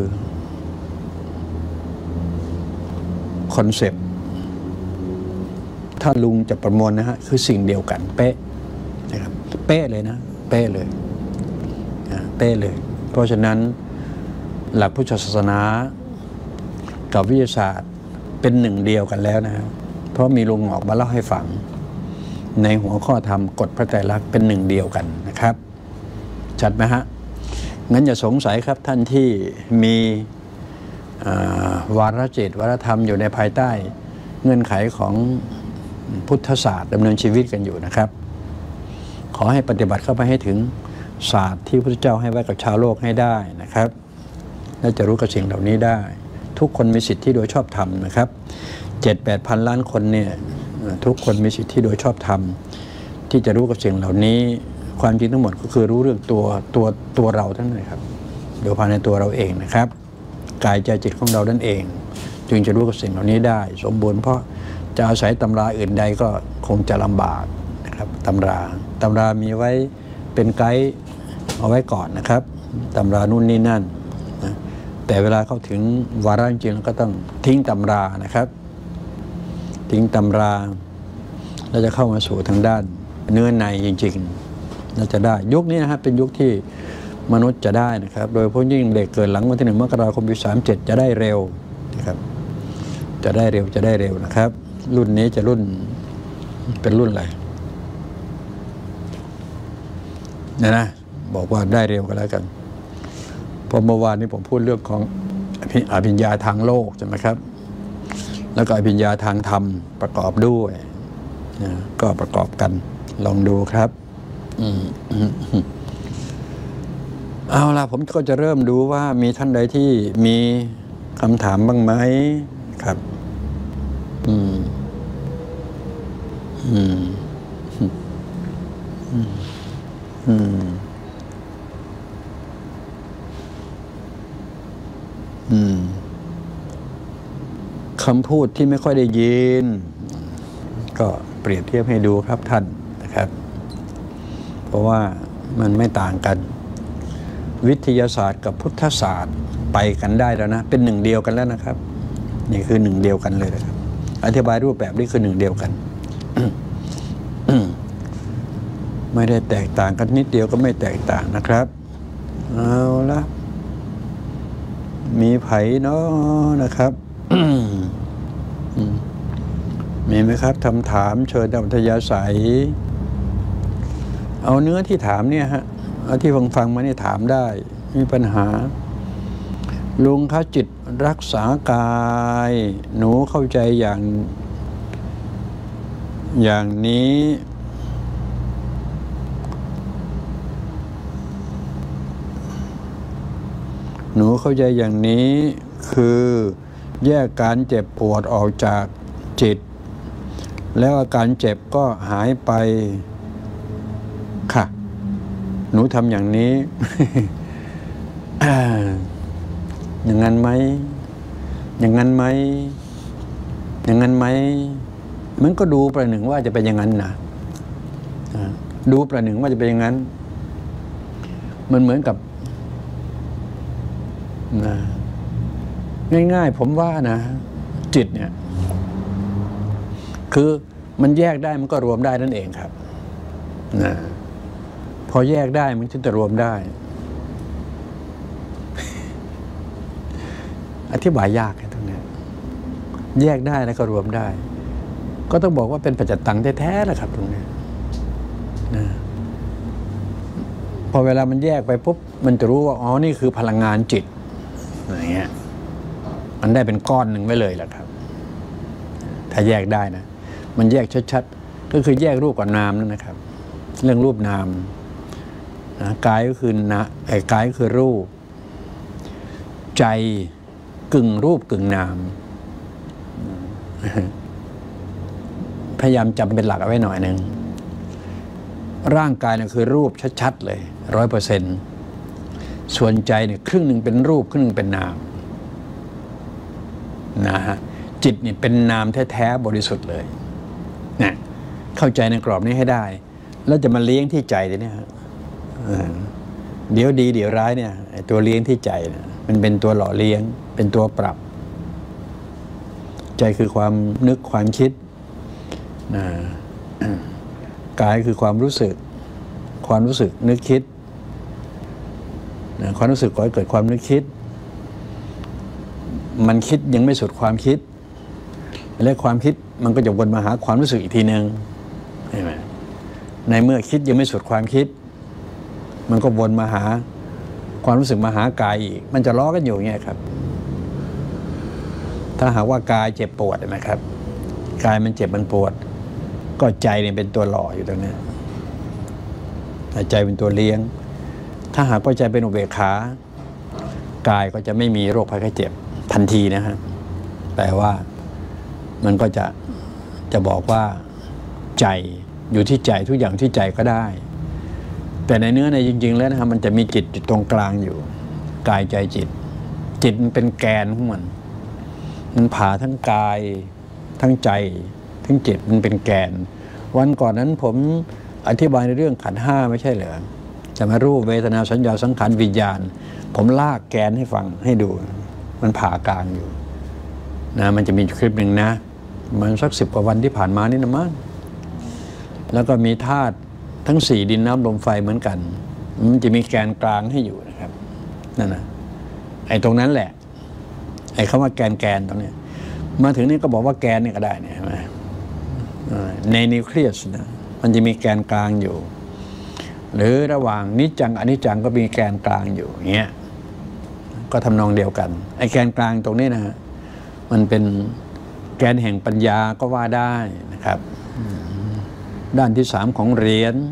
[SPEAKER 1] คอนเซปต์ถ้าลุงจะประมวลนะฮะคือสิ่งเดียวกันเป๊ะนะครับเป๊ะเลยนะเป๊ะเลยเป๊ะเลยเพราะฉะนั้นหลักพุทธศาสนากับวิทยาศาสตร์เป็นหนึ่งเดียวกันแล้วนะเพราะมีลุงออกมาเล่าให้ฟังในหัวข้อธรรมกฎพระไตรลักษณ์เป็นหนึ่งเดียวกันนะครับชัดไหมฮะงั้นอย่าสงสัยครับท่านที่มีวาระจิตวาระธรรมอยู่ในภายใต้เงื่อนไขของพุทธศาสตร์ดำเนินชีวิตกันอยู่นะครับขอให้ปฏิบัติเข้าไปให้ถึงศาสตร์ที่พระพุทธเจ้าให้ไว้กับชาวโลกให้ได้นะครับและจะรู้กับสิ่งเหล่านี้ได้ทุกคนมีสิทธิโดยชอบธรรมนะครับเจ็ดแปดพันล้านคนเนี่ยทุกคนมีสิทธิโดยชอบธรรมที่จะรู้กับสิ่งเหล่านี้ความจริงทั้งหมดก็คือรู้เรื่องตัวตัวตัวเราทั้งนั้นครับโดยภายในตัวเราเองนะครับกายใจจิตของเรานั่นเองจึงจะรู้กับสิ่งเหล่านี้ได้สมบูรณ์เพราะจะอาศัยตำราอื่นใดก็คงจะลำบากนะครับตำราตำรามีไว้เป็นไกด์เอาไว้ก่อนนะครับตำรานู่นนี่นั่นนะแต่เวลาเข้าถึงวาระจริงๆแล้วก็ต้องทิ้งตำรานะครับทิ้งตำราแล้วจะเข้ามาสู่ทางด้านเนื้อในจริงๆเราจะได้ยุคนี้นะครับเป็นยุคที่มนุษย์จะได้นะครับโดยเฉพาะยิ่งเด็กเกิดหลังวันที่หนึ่งมกราคมปีสามเจ็ดจะได้เร็วนะครับจะได้เร็วจะได้เร็วนะครับรุ่นนี้จะรุ่นเป็นรุ่นอะไรนะนะบอกว่าได้เร็วกันแล้วกันเพราะเมื่อวานนี้ผมพูดเรื่องของอภิญญาทางโลกใช่ไหมครับแล้วก็อภิญญาทางธรรมประกอบด้วยนะก็ประกอบกันลองดูครับอืมเอาล่ะผมก็จะเริ่มดูว่ามีท่านใดที่มีคำถามบ้างไหมครับอืมอืมอืมอืมอืมคำพูดที่ไม่ค่อยได้ยินก็เปรียบเทียบให้ดูครับท่านนะครับเพราะว่ามันไม่ต่างกันวิทยาศาสตร์กับพุทธศาสตร์ไปกันได้แล้วนะเป็นหนึ่งเดียวกันแล้วนะครับนี่คือหนึ่งเดียวกันเลยนะครับอธิบายรูปแบบนี้คือหนึ่งเดียวกัน ไม่ได้แตกต่างกันนิดเดียวก็ไม่แตกต่างนะครับเอาละมีไผ่เนาะนะครับ มีไหมครับคำถามเชิญตามอัธยาศัยเอาเนื้อที่ถามเนี่ยฮะเอาที่ฟังฟังมาเนี่ยถามได้มีปัญหาลุงคะจิตรักษากายหนูเข้าใจอย่างอย่างนี้หนูเข้าใจอย่างนี้คือแยกการเจ็บปวดออกจากจิตแล้วอาการเจ็บก็หายไปค่ะหนูทำอย่างนี้ อย่างนั้นไหมอย่างนั้นไหมอย่างนั้นไหมมันก็ดูประหนึ่งว่าจะเป็นอย่างนั้นนะดูประหนึ่งว่าจะเป็นอย่างนั้นมันเหมือนกับนะง่ายๆผมว่านะจิตเนี่ยคือมันแยกได้มันก็รวมได้นั่นเองครับนะพอแยกได้มันถึงจะรวมได้อธิบายยากตรงนี้แยกได้แล้วก็รวมได้ก็ต้องบอกว่าเป็นปัจจตังแท้ๆแหละครับตรงนี้นะพอเวลามันแยกไปปุ๊บมันจะรู้ว่าอ๋อนี่คือพลังงานจิตอย่างเงี้ยมันได้เป็นก้อนหนึ่งไว้เลยแหละครับถ้าแยกได้นะมันแยกชัดๆก็คือแยกรูปกับนามนั่นนะครับเรื่องรูปนามนะกายก็คือนะไอ้กายก็คือรูปใจกึ่งรูปกึ่งนามพยายามจำเป็นหลักเอาไว้หน่อยหนึ่งร่างกายเนี่ยคือรูปชัดๆเลยร้อยเปอร์เซ็นต์ส่วนใจเนี่ยครึ่งหนึ่งเป็นรูปครึ่งหนึ่งเป็นนามนะฮะจิตเนี่ยเป็นนามแท้ๆบริสุทธิ์เลยเนี่ยเข้าใจในกรอบนี้ให้ได้แล้วจะมาเลี้ยงที่ใจเนี่ยเดี๋ยวดีเดี๋ยวร้ายเนี่ยตัวเลี้ยงที่ใจเนี่ยมันเป็นตัวหล่อเลี้ยงเป็นตัวปรับใจคือความนึกความคิดนะกายคือความรู้สึกความรู้สึกนึกคิดนะความรู้สึกก่อให้เกิดความนึกคิดมันคิดยังไม่สุดความคิดและความคิดมันก็จะวนมาหาความรู้สึกอีกทีนึงใช่ไหมในเมื่อคิดยังไม่สุดความคิดมันก็วนมาหาความรู้สึกมาหากายอีกมันจะล้อกันอยู่อย่างเงี้ยครับถ้าหากว่ากายเจ็บปวดนะครับกายมันเจ็บมันปวดก็ใจเนี่ยเป็นตัวหล่ออยู่ตรงนี้ใจเป็นตัวเลี้ยงถ้าหากว่าใจเป็นอุเบกขากายก็จะไม่มีโรคภัยไข้เจ็บทันทีนะฮะแต่ว่ามันก็จะจะบอกว่าใจอยู่ที่ใจทุกอย่างที่ใจก็ได้แต่ในเนื้อในจริงๆแล้วนะครับมันจะมีจิตอยู่ตรงกลางอยู่กายใจจิตจิตมันเป็นแกนของมันมันผ่าทั้งกายทั้งใจทั้งจิตมันเป็นแกนวันก่อนนั้นผมอธิบายในเรื่องขันธ์ห้าไม่ใช่เหรอจะมารูปเวทนาสัญญาสังขารวิญญาณผมลากแกนให้ฟังให้ดูมันผ่ากลางอยู่นะมันจะมีคลิปหนึ่งนะมันสักสิบกว่าวันที่ผ่านมานี่นะมั้งแล้วก็มีธาตุทั้งสี่ดินน้ำลมไฟเหมือนกันมันจะมีแกนกลางให้อยู่นะครับนั่นนะไอ้ตรงนั้นแหละไอ้คำว่าแกนแกนตรงนี้มาถึงนี่ก็บอกว่าแกนนี่ก็ได้เนี่ยใช่ไหมในนิวเคลียสนะมันจะมีแกนกลางอยู่หรือระหว่างนิจจังอนิจจังก็มีแกนกลางอยู่อย่างเงี้ยก็ทำนองเดียวกันไอ้แกนกลางตรงนี้นะฮะมันเป็นแกนแห่งปัญญาก็ว่าได้นะครับด้านที่สามของเหรียญ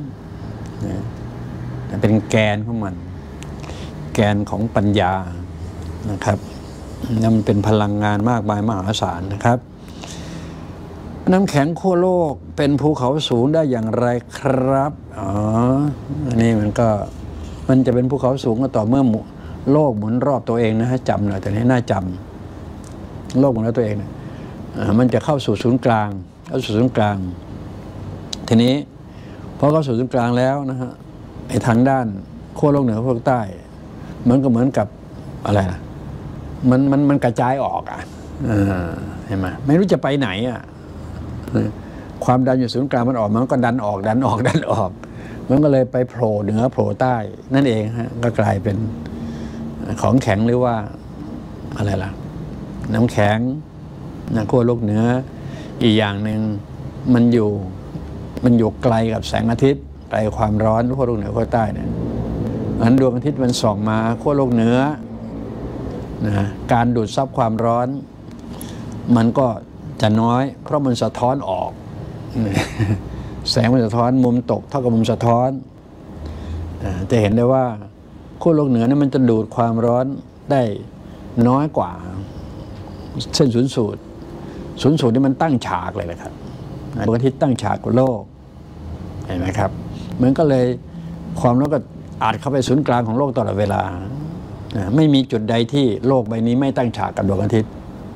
[SPEAKER 1] เป็นแกนของมันแกนของปัญญานะครับนั่นมันเป็นพลังงานมากมายมหาศาลนะครับน้ำแข็งขั้วโลกเป็นภูเขาสูงได้อย่างไรครับอ๋ออันนี้มันก็มันจะเป็นภูเขาสูงก็ต่อเมื่อโลกหมุนรอบตัวเองนะฮะจำหน่อยแต่นี้น่าจำโลกหมุนรอบตัวเองนะมันจะเข้าสู่ศูนย์กลางเข้าสู่ศูนย์กลางทีนี้พอเข้าสู่ศูนย์กลางแล้วนะฮะไอ้ทางด้านขั้วโลกเหนือขั้วโลกใต้มันก็เหมือนกับอะไรนะมันมันมันกระจายออกอ่ะเห็นไหมไม่รู้จะไปไหนอ่ะความดันอยู่ศูนย์กลางมันออกมันก็ดันออกดันออกดันออกมันก็เลยไปโผล่เหนือโผล่ใต้นั่นเองฮะก็กลายเป็นของแข็งหรือว่าอะไรล่ะน้ำแข็งนะขั้วโลกเหนืออีกอย่างหนึ่งมันอยู่มันอยู่ไกลกับแสงอาทิตย์ไกลความร้อนขั้วโลกเหนือขั้วใต้เนี่ยอันดวงอาทิตย์มันส่องมาขั้วโลกเหนือนะการดูดซับความร้อนมันก็จะน้อยเพราะมันสะท้อนออกแสงมันสะท้อนมุมตกเท่ากับมุมสะท้อนจะเห็นได้ว่าขั้วโลกเหนือนี่มันจะดูดความร้อนได้น้อยกว่าเส้นศูนย์สูตรศูนย์สูตรนี่มันตั้งฉากเลยนะครับดวงอาทิตย์ตั้งฉากกับโลกเห็นไหมครับเหมือนก็เลยความร้อนก็อาจเข้าไปศูนย์กลางของโลกตลอดเวลาไม่มีจุดใดที่โลกใบนี้ไม่ตั้งฉากกับดวงอาทิตย์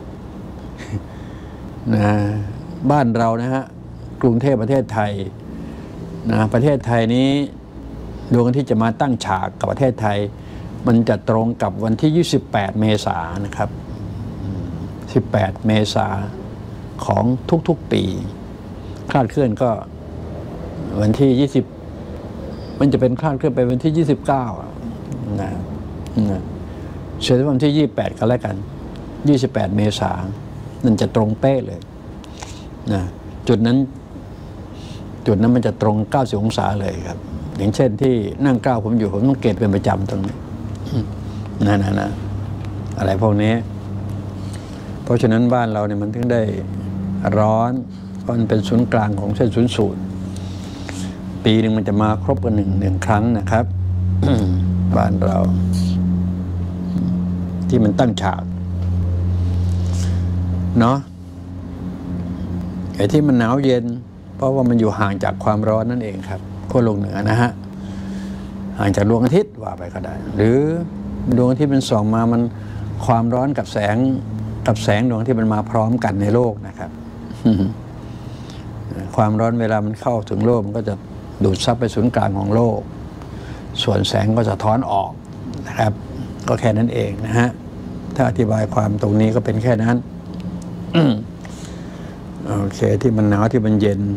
[SPEAKER 1] นะบ้านเรานะฮะกรุงเทพประเทศไทยนะประเทศไทยนี้ดวงอาทิตย์จะมาตั้งฉากกับประเทศไทยมันจะตรงกับวันที่ยี่สิบแปดเมษายนนะครับสิบแปดเมษายนของทุกๆปีคลาดเคลื่อนก็วันที่ยี่สิบมันจะเป็นคลาดเคลื่อนไปวันที่ยี่สิบเก้านะนะเชื่อว่าวันที่ยี่สิบแปดก็แล้วกันยี่สิบแปดเมษายนนั่นจะตรงเป๊ะเลยนะจุดนั้นจุดนั้นมันจะตรงเก้าสิบองศาเลยครับอย่างเช่นที่นั่งเก้าผมอยู่ผมต้องเกตเป็นประจำตรงนี้นั่นนะนะอะไรพวกนี้เพราะฉะนั้นบ้านเราเนี่ยมันถึงได้ร้อนเพราะมันเป็นศูนย์กลางของเส้นศูนย์สูตรปีหนึ่งมันจะมาครบกันหนึ่งหนึ่งครั้งนะครับ บ้านเราที่มันตั้งฉากเนาะไอ้ที่มันหนาวเย็นเพราะว่ามันอยู่ห่างจากความร้อนนั่นเองครับขั้วโลกเหนือนะฮะห่างจากดวงอาทิตย์ว่าไปก็ได้หรือดวงอาทิตย์มันส่องมามันความร้อนกับแสงกับแสงดวงอาทิตย์มันมาพร้อมกันในโลกนะครับ ความร้อนเวลามันเข้าถึงโลกมันก็จะดูดซับไปศูนย์กลางของโลกส่วนแสงก็จะท้อนออกนะครับก็แค่นั้นเองนะฮะถ้าอธิบายความตรงนี้ก็เป็นแค่นั้นโอเคที่มันหนาวที่มันเย็น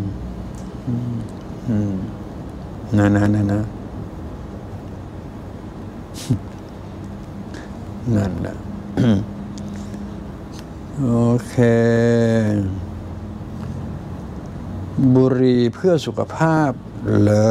[SPEAKER 1] นะนะนะนะนั่นแหละโอเคบุหรี่เพื่อสุขภาพเหรอ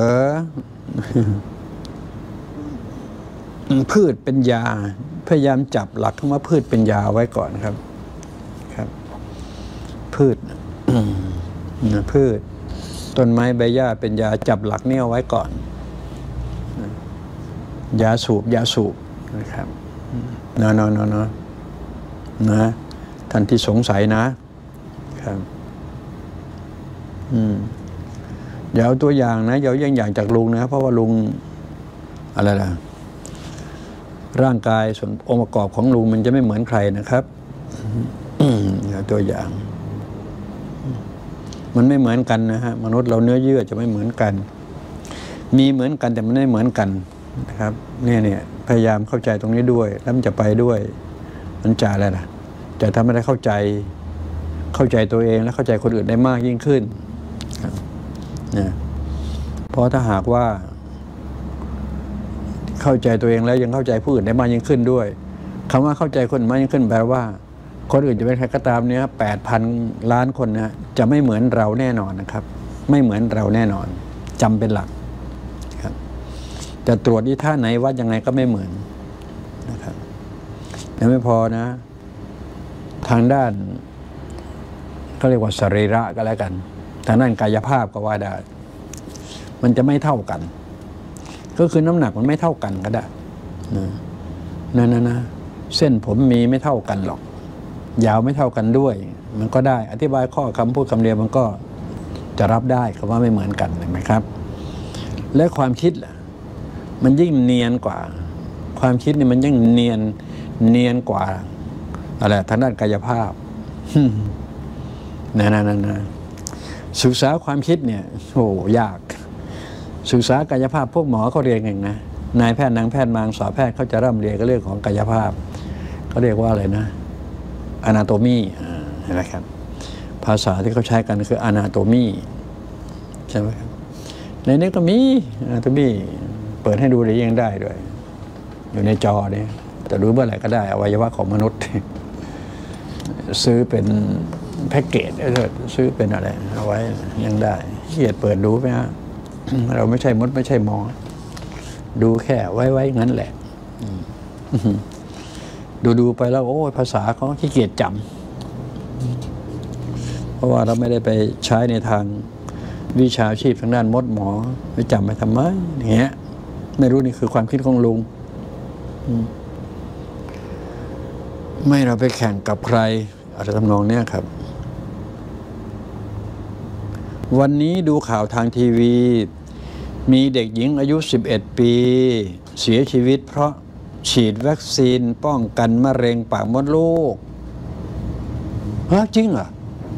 [SPEAKER 1] พืชเป็นยาพยายามจับหลักคำว่าพืชเป็นยาไว้ก่อนครับครับพืช พืชต้นไม้ใบหญ้าเป็นยาจับหลักเนี่ยไว้ก่อนยาสูบยาสูบนะครับเนาะเนาะเนาะเนาะนะท่านที่สงสัยนะครับอืมอย่าเอาตัวอย่างนะอย่าเอาอย่างจากลุงนะเพราะว่าลุงอะไรล่ะร่างกายส่วนองค์ประกอบของลุงมันจะไม่เหมือนใครนะครับอย่าตัวอย่างมันไม่เหมือนกันนะฮะมนุษย์เราเนื้อเยื่อจะไม่เหมือนกันมีเหมือนกันแต่มันไม่เหมือนกันนะครับเนี่ยเนี่ยพยายามเข้าใจตรงนี้ด้วยแล้วมันจะไปด้วยมันจะอะไรล่ะจะทำให้ได้เข้าใจเข้าใจตัวเองและเข้าใจคนอื่นได้มากยิ่งขึ้นนะเพราะถ้าหากว่าเข้าใจตัวเองแล้วยังเข้าใจผู้อื่นได้มากยิ่งขึ้นด้วยคำว่าเข้าใจคนมากยิ่งขึ้นแปลว่าคนอื่นจะเป็นใครก็ตามเนี่ยแปดพันล้านคนนะจะไม่เหมือนเราแน่นอนนะครับไม่เหมือนเราแน่นอนจำเป็นหลักครับจะตรวจที่ท่าไหนวัดยังไงก็ไม่เหมือนนะครับยังไม่พอนะทางด้านก็เรียกว่าสรีระก็แล้วกันทางด้านกายภาพก็ว่าได้มันจะไม่เท่ากันก็คือน้ำหนักมันไม่เท่ากันก็ได้นะนะนะเส้นผมมีไม่เท่ากันหรอกยาวไม่เท่ากันด้วยมันก็ได้อธิบายข้อคำพูดคำเดียวมันก็จะรับได้คำว่าไม่เหมือนกันเห็นไหมครับและความคิดล่ะมันยิ่งเนียนกว่าความคิดนี่มันยิ่งเนียนเนียนกว่าอะไรทางด้านกายภาพนะนะนะนะศึกษาความคิดเนี่ยโอ้ยากศึกษากายภาพพวกหมอเขาเรียนเองนะนายแพทย์นางแพทย์มางสาวแพทย์เขาจะร่ำเรียนก็เรื่องของกายภาพเขาเรียกว่าอะไรนะอนาโตมีเห็นไหมครับภาษาที่เขาใช้กันคืออนาโตมีใช่ไหมครับในนี้ก็มีอนาโตมีเปิดให้ดูได้ยังได้ด้วยอยู่ในจอเนี่ยแต่ดูเมื่อไหร่ก็ได้อวัยวะของมนุษย์ซื้อเป็นแพ็กเกจซื้อเป็นอะไรเอาไว้ยังได้เกียดเปิดดูไหมฮะเราไม่ใช่มดไม่ใช่หมอดูแค่ไว้ไว้งั้นแหละดูดูไปแล้วโอ้ภาษาเขาขี้เกียจจำเพราะว่าเราไม่ได้ไปใช้ในทางวิชาชีพทางด้านมดหมอไปจำไปทำไมอย่างเงี้ยไม่รู้นี่คือความคิดของลุงไม่เราไปแข่งกับใครอะไรทำนองเนี้ยครับวันนี้ดูข่าวทางทีวีมีเด็กหญิงอายุสิบเอ็ดปีเสียชีวิตเพราะฉีดวัคซีนป้องกันมะเร็งปากมดลูกฮะจริงเหรอ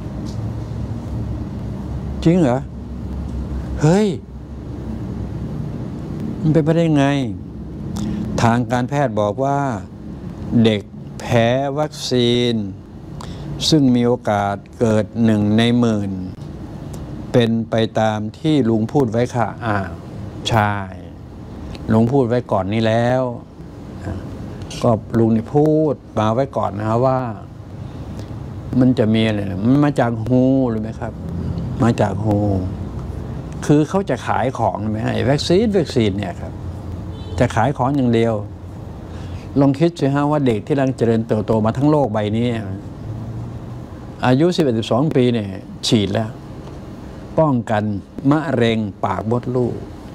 [SPEAKER 1] จริงเหรอเฮ้ยมันเป็นไปได้ไงทางการแพทย์บอกว่าเด็กแพ้วัคซีนซึ่งมีโอกาสเกิดหนึ่งในหมื่นเป็นไปตามที่ลุงพูดไว้ค่ะอ่าใช่ลุงพูดไว้ก่อนนี้แล้วก็ลุงนี่พูดมาไว้ก่อนนะครับว่ามันจะมีอะไรมันมาจากฮูรู้ไหมครับมาจากฮูคือเขาจะขายของใช่ไหมไอ้วัคซีนวัคซีนเนี่ยครับจะขายของอย่างเดียวลองคิดสิฮะว่าเด็กที่กำลังเจริญเติบโตมาทั้งโลกใบนี้อายุ สิบเอ็ด สิบสอง ปีเนี่ยฉีดแล้วป้องกันมะเร็งปากมดลูก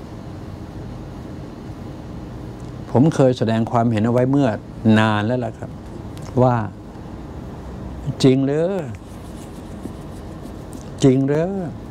[SPEAKER 1] ผมเคยแสดงความเห็นเอาไว้เมื่อนานแล้วล่ะครับว่าจริงหรือจริงหรือ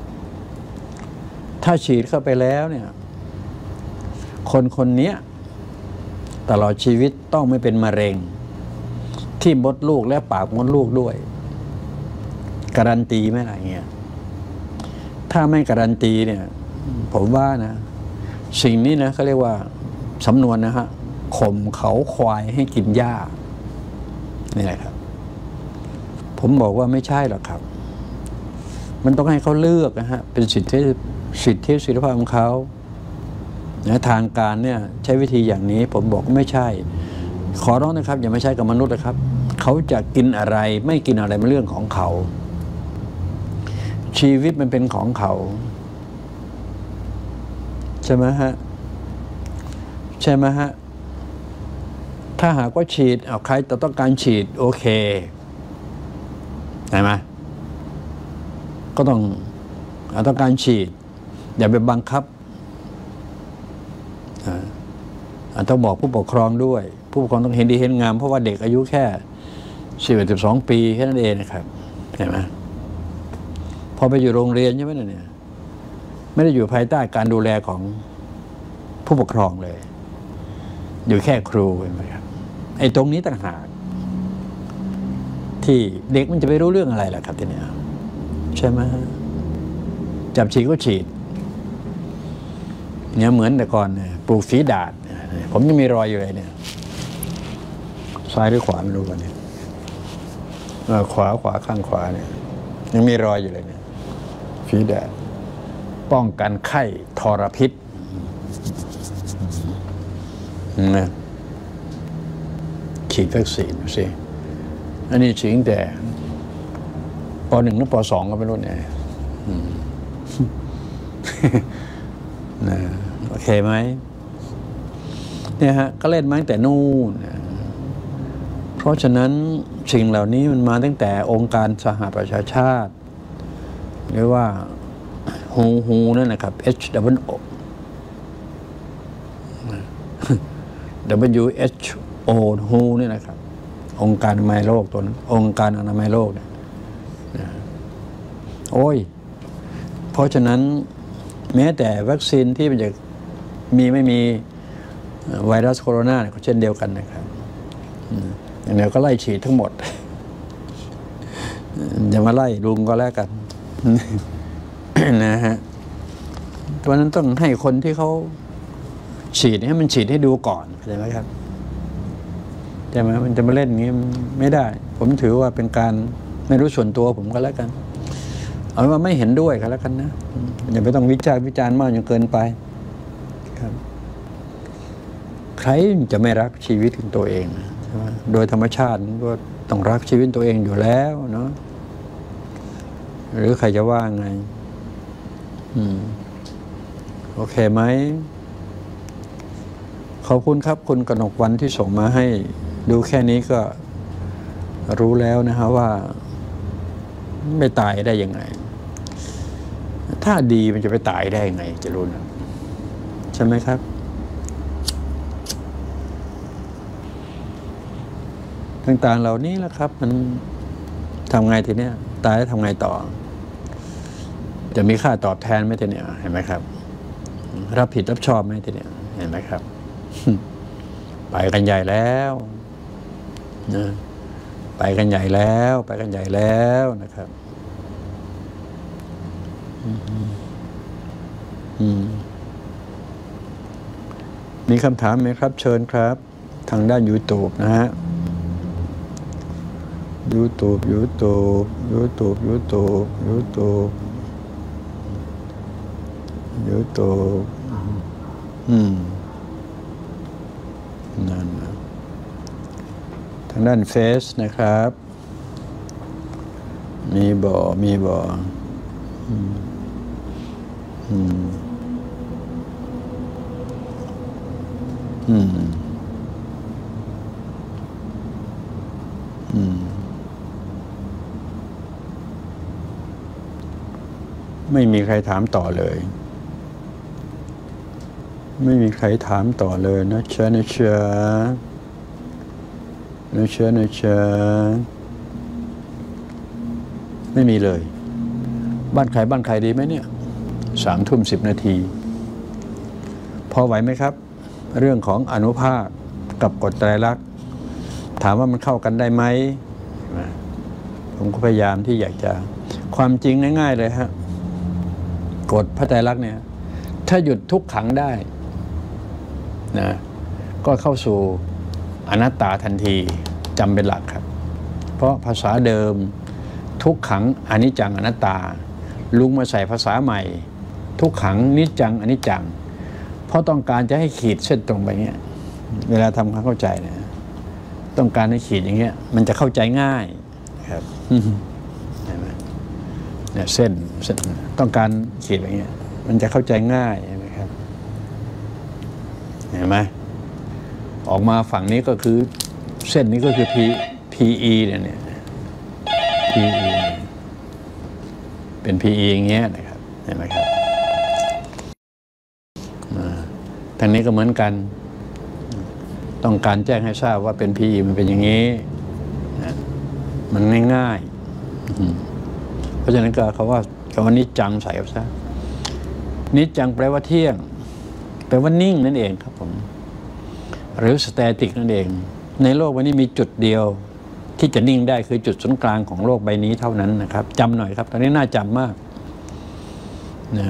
[SPEAKER 1] ถ้าฉีดเข้าไปแล้วเนี่ยคนคนนี้ตลอดชีวิตต้องไม่เป็นมะเร็งที่มดลูกและปากมดลูกด้วยการันตีไหมล่ะเงี้ยถ้าไม่การันตีเนี่ยผมว่านะสิ่งนี้นะเขาเรียกว่าสำนวนนะฮะข่มเขาควายให้กินหญ้านี่แหละครับผมบอกว่าไม่ใช่หรอกครับมันต้องให้เขาเลือกนะฮะเป็นสิทธิสิทธิเสรีภาพของเขานะทางการเนี่ยใช้วิธีอย่างนี้ผมบอกไม่ใช่ขอร้องนะครับอย่าไม่ใช่กับมนุษย์นะครับเขาจะกินอะไรไม่กินอะไรเป็นเรื่องของเขาชีวิตมันเป็นของเขาใช่ไหมฮะใช่ไหมฮะถ้าหากว่าฉีดเอาใครจะต้องการฉีดโอเคใช่ไหมก็ต้องต้องการฉีดอย่าไปบังคับต้องบอกผู้ปกครองด้วยผู้ปกครองต้องเห็นดีเห็นงามเพราะว่าเด็กอายุแค่สิบเอ็ดสิบสองปีแค่นั้นเองนะครับเห็นไหมพอไปอยู่โรงเรียนใช่ไหมเนี่ยไม่ได้อยู่ภายใต้การดูแลของผู้ปกครองเลยอยู่แค่ครูเห็นไหมครับไอ้ตรงนี้ต่างหากที่เด็กมันจะไปรู้เรื่องอะไรล่ะครับทีเนี้ยใช่ไหมจับฉีดก็ฉีดเนี่ยเหมือนแต่ก่อนเนี่ยปลูกฝีดาษผมยังมีรอยอยู่เลยเนี่ยซ้ายหรือขวาไม่รู้กันเนี่ยขวาขวาข้างขวาเนี่ยยังมีรอยอยู่เลยเนี่ยฝีดาษป้องกันไข้ทรพิษนะฉีดวัคซีนสิอันนี้ฉีดแต่ปหนึ่งหรือปสองก็ไม่รู้เนี่ยนะโอเคไหมเนี่ยฮะก็เล่นมาตั้งแต่นู่นเพราะฉะนั้นสิ่งเหล่านี้มันมาตั้งแต่องค์การสหประชาชาติหรือว่าฮูฮูนั่นนะครับ H W O W H O ฮูนี่นะครับองค์การอนามัยโลกตัวนั้นองค์การอนามัยโลกเนี่ยโอ้ยเพราะฉะนั้นแม้แต่วัคซีนที่มันจะมีไม่มีไวรัสโคโรนาก็เช่นเดียวกันนะครับอย่างเดียวก็ไล่ฉีดทั้งหมดอย่ามาไล่ลุงก็แล้วกันนะฮะเพราะนั้นต้องให้คนที่เขาฉีดให้มันฉีดให้ดูก่อนเข้าใจไหมครับใช่ไหมมันจะมาเล่นอย่างนี้ไม่ได้ผมถือว่าเป็นการไม่รู้ส่วนตัวผมก็แล้วกันเอาว่าไม่เห็นด้วยก็แล้วกันนะอย่าไปต้องวิจารณ์วิจารณ์มากจนเกินไปครับใครจะไม่รักชีวิตของตัวเองใช่ไหมโดยธรรมชาติก็ต้องรักชีวิตตัวเองอยู่แล้วเนาะหรือใครจะว่าไงอืมโอเคไหมขอบคุณครับคุณกนกวรรณที่ส่งมาให้ดูแค่นี้ก็รู้แล้วนะฮะว่าไม่ตายได้ยังไงถ้าดีมันจะไปตายได้ยังไงจะรู้นะใช่ไหมครับต่างๆเหล่านี้แหละครับมันทำไงทีเนี้ยตายแล้วทำไงต่อจะมีค่าตอบแทนไหมทีเนี้ยเห็นไหมครับรับผิดรับชอบไหมทีเนี้ยเห็นไหมครับ ไปกันใหญ่แล้วนะไปกันใหญ่แล้วไปกันใหญ่แล้วนะครับมีคำถามไหมครับเชิญครับทางด้าน YouTube นะฮะ YouTube YouTube YouTube YouTube YouTube YouTube อืมนั่นนะทางด้านเฟซนะครับมีบ่มีบ่อืมอืมอืมอืมไม่มีใครถามต่อเลยไม่มีใครถามต่อเลยนะเชิญนะเชิญนะเชิญนะเชิญไม่มีเลยบ้านใครบ้านใครดีไหมเนี่ยสามทุ่มสิบนาทีพอไหวไหมครับเรื่องของอานุภาคกับกฎไตรลักษณ์ถามว่ามันเข้ากันได้ไหมผมก็พยายามที่อยากจะความจริงง่ายๆเลยฮะกฎพระไตรลักษณ์เนี่ยถ้าหยุดทุกขังได้นะก็เข้าสู่อนัตตาทันทีจำเป็นหลักครับเพราะภาษาเดิมทุกขังอนิจจังอนัตตาลุงมาใส่ภาษาใหม่ทุกขังนิจจังอนิจจังเพราะต้องการจะให้ขีดเส้นตรงไปเงี้ยเวลาทำความเข้าใจเนี่ยต้องการให้ขีดอย่างเงี้ยมันจะเข้าใจง่ายครับเห็นไหมเนี่ยเส้นต้องการขีดอย่างเงี้ยมันจะเข้าใจง่ายเห็นไหมครับเห็นไหมออกมาฝั่งนี้ก็คือเส้นนี้ก็คือ P PE เนี่ยเนี่ย PE เป็น PE อย่างเงี้ยนะครับเห็นไหมครับทางนี้ก็เหมือนกันต้องการแจ้งให้ทราบว่าเป็น พี อี มันเป็นอย่างนี้นะมันง่ายๆเพราะฉะนั้นก็เขาว่าคำว่านิจจังใส่เอาซะนิจจังแปลว่าเที่ยงแปลว่านิ่งนั่นเองครับผมหรือสแตติกนั่นเองในโลกวันนี้มีจุดเดียวที่จะนิ่งได้คือจุดศูนย์กลางของโลกใบนี้เท่านั้นนะครับจำหน่อยครับตอนนี้น่าจำมากนะ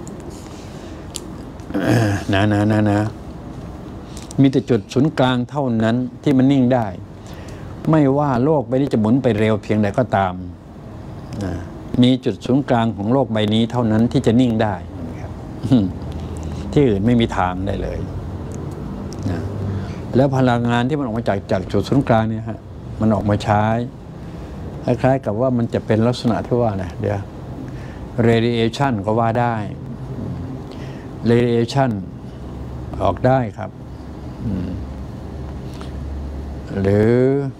[SPEAKER 1] นะนะนะนะมีแต่จุดศูนย์กลางเท่านั้นที่มันนิ่งได้ไม่ว่าโลกใบนี้จะหมุนไปเร็วเพียงใดก็ตามนะมีจุดศูนย์กลางของโลกใบนี้เท่านั้นที่จะนิ่งได้นะครับที่อื่นไม่มีทางได้เลยนะแล้วพลังงานที่มันออกมาจากจากจุดศูนย์กลางเนี่ยฮะมันออกมาใช้คล้ายๆกับว่ามันจะเป็นลักษณะที่ว่านะเดี๋ยว radiation ก็ว่าได้ radiation ออกได้ครับหรือ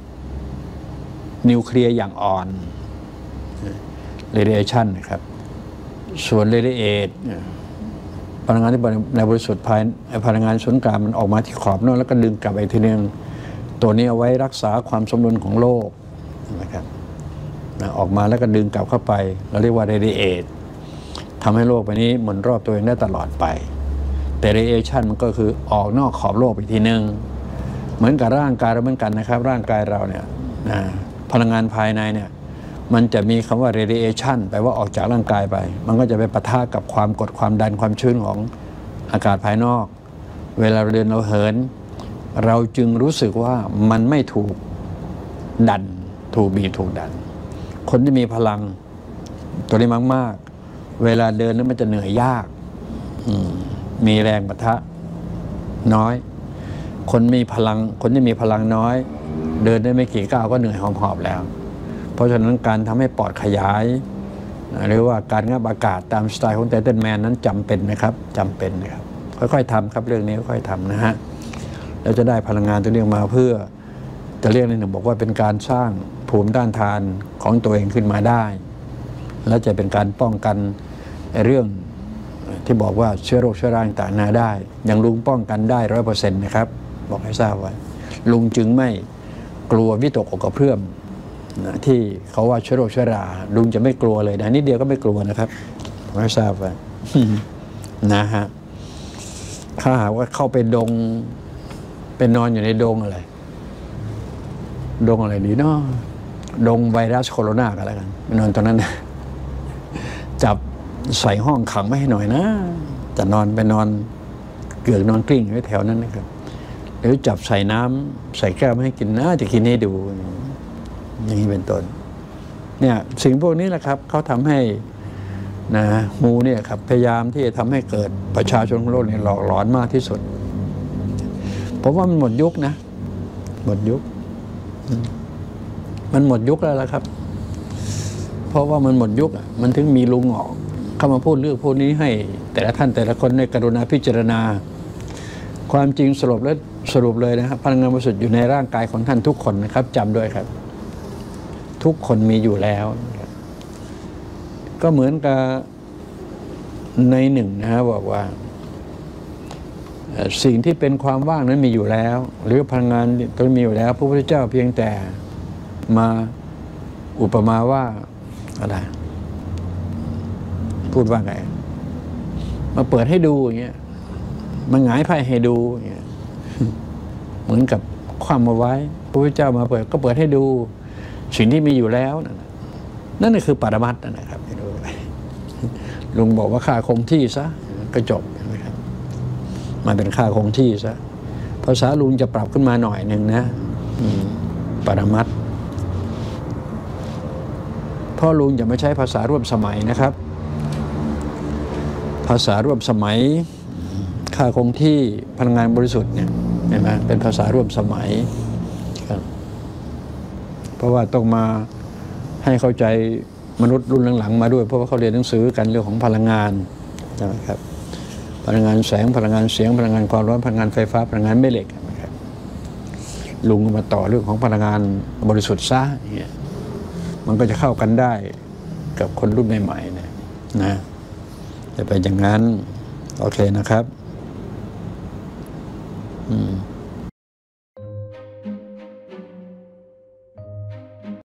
[SPEAKER 1] นิวเคลียร์อย่างอ่อน radiation นะครับส่วน radiate พลังงานที่ในบริสุทธิ์ภายพลังงานศูนย์กลางมันออกมาที่ขอบโน้นแล้วก็ดึงกลับไปทีนึงตัวนี้เอาไว้รักษาความสมดุลของโลกนะครับออกมาแล้วก็ดึงกลับเข้าไปเราเรียกว่า radiate ทำให้โลกใบนี้หมุนรอบตัวเองได้ตลอดไปแต่ radiation มันก็คือออกนอกขอบโลกไปทีนึงเหมือนกับร่างกายเราเหมือนกันนะครับร่างกายเราเนี่ยพลังงานภายในเนี่ยมันจะมีคำว่า radiation แปลว่าออกจากร่างกายไปมันก็จะไปปะทะกับความกดความดันความชื้นของอากาศภายนอกเวลาเราเดินเราเหินเราจึงรู้สึกว่ามันไม่ถูกดันถูกบีบถูกดันคนที่มีพลังตัวนี้มากๆเวลาเดินแล้วมันจะเหนื่อยยากมีแรงปะทะน้อยคนมีพลังคนที่มีพลังน้อยเดินได้ไม่กี่ก้าวก็เหนื่อยหอบๆแล้วเพราะฉะนั้นการทำให้ปอดขยายหรือว่าการงับอากาศตามสไตล์ของไททันแมนนั้นจำเป็นนะครับจำเป็นนะครับค่อยๆทำครับเรื่องนี้ค่อยๆทำนะฮะแล้วจะได้พลังงานตัวนี้มาเพื่อจะเรียกในหนึ่งบอกว่าเป็นการสร้างภูมิต้านทานของตัวเองขึ้นมาได้และจะเป็นการป้องกันเรื่องที่บอกว่าเชื้อโรคเชื้อราต่างๆนาได้อย่างลุงป้องกันได้ร้อยเปอร์เซ็นต์นะครับบอกให้ทราบไว้ลุงจึงไม่กลัววิตกอกกระเพื่อมนะที่เขาว่าเชื้อโรคเชื้อราลุงจะไม่กลัวเลยนะนิดเดียวก็ไม่กลัวนะครับไม่ทราบว่า นะฮะถ้าหากว่าเข้าไปดงเป็นนอนอยู่ในดงอะไรดงอะไรดีเนาะดงไวรัสโคโรนากันแล้วกันไปนอนตรงนั้นนะจับใส่ห้องขังไม่ให้หน่อยนะจะนอนไปนอนเกือกนอนกลิ้งไว้แถวนั้นนะครับหรือจับใส่น้ำใส่แก้วไม่ให้กินนะจะกินให้ดูอย่างนี้เป็นต้นเนี่ยสิ่งพวกนี้แหละครับเขาทำให้นะมูเนี่ยครับพยายามที่จะทำให้เกิดประชาชนของโลกเนี่ยหลอกหลอนมากที่สุดผมว่ามันหมดยุคนะหมดยุคมันหมดยุคแล้วล่ะครับเพราะว่ามันหมดยุคอ่ะมันถึงมีลุงออกเข้ามาพูดเรื่องพวกนี้ให้แต่ละท่านแต่ละคนในกรุณาพิจารณาความจริงสรุปและสรุปเลยนะครับพลังงานบริสุทธิ์อยู่ในร่างกายของท่านทุกคนนะครับจำด้วยครับทุกคนมีอยู่แล้วก็เหมือนกับในหนึ่งนะบอกว่าสิ่งที่เป็นความว่างนั้นมีอยู่แล้วหรือพลังงานตรงมีอยู่แล้วพระพุทธเจ้าเพียงแต่มาอุปมาว่าอะไรพูดว่าไงมาเปิดให้ดูอย่างเงี้ยมาหงายไพ่ให้ดูอย่างเงี้ยเหมือนกับความมาไว้พระพุทธเจ้ามาเปิดก็เปิดให้ดูสิ่งที่มีอยู่แล้วนั่นคือปรมัตถ์นะครับลุงบอกว่าค่าคงที่ซะก็จบนะครับมาเป็นค่าคงที่ซะภาษาลุงจะปรับขึ้นมาหน่อยหนึ่งนะปรมัตถ์พ่อลุงจะไม่ใช้ภาษาร่วมสมัยนะครับภาษาร่วมสมัยค่าคงที่พลังงานบริสุทธิ์เนี่ยเห็นไหมเป็นภาษาร่วมสมัยครับเพราะว่าต้องมาให้เข้าใจมนุษย์รุ่นหลังๆมาด้วยเพราะว่าเขาเรียนหนังสือกันเรื่องของพลังงานใช่ไหมครับพลังงานแสงพลังงานเสียงพลังงานความร้อนพลังงานไฟฟ้าพลังงานแม่เหล็กนะครับลุงมาต่อเรื่องของพลังงานบริสุทธิ์ซะเนี่ยมันก็จะเข้ากันได้กับคนรุ่นใหม่ๆเนี่ยนะจะเป็นอย่างนั้นโอเคนะครับอืม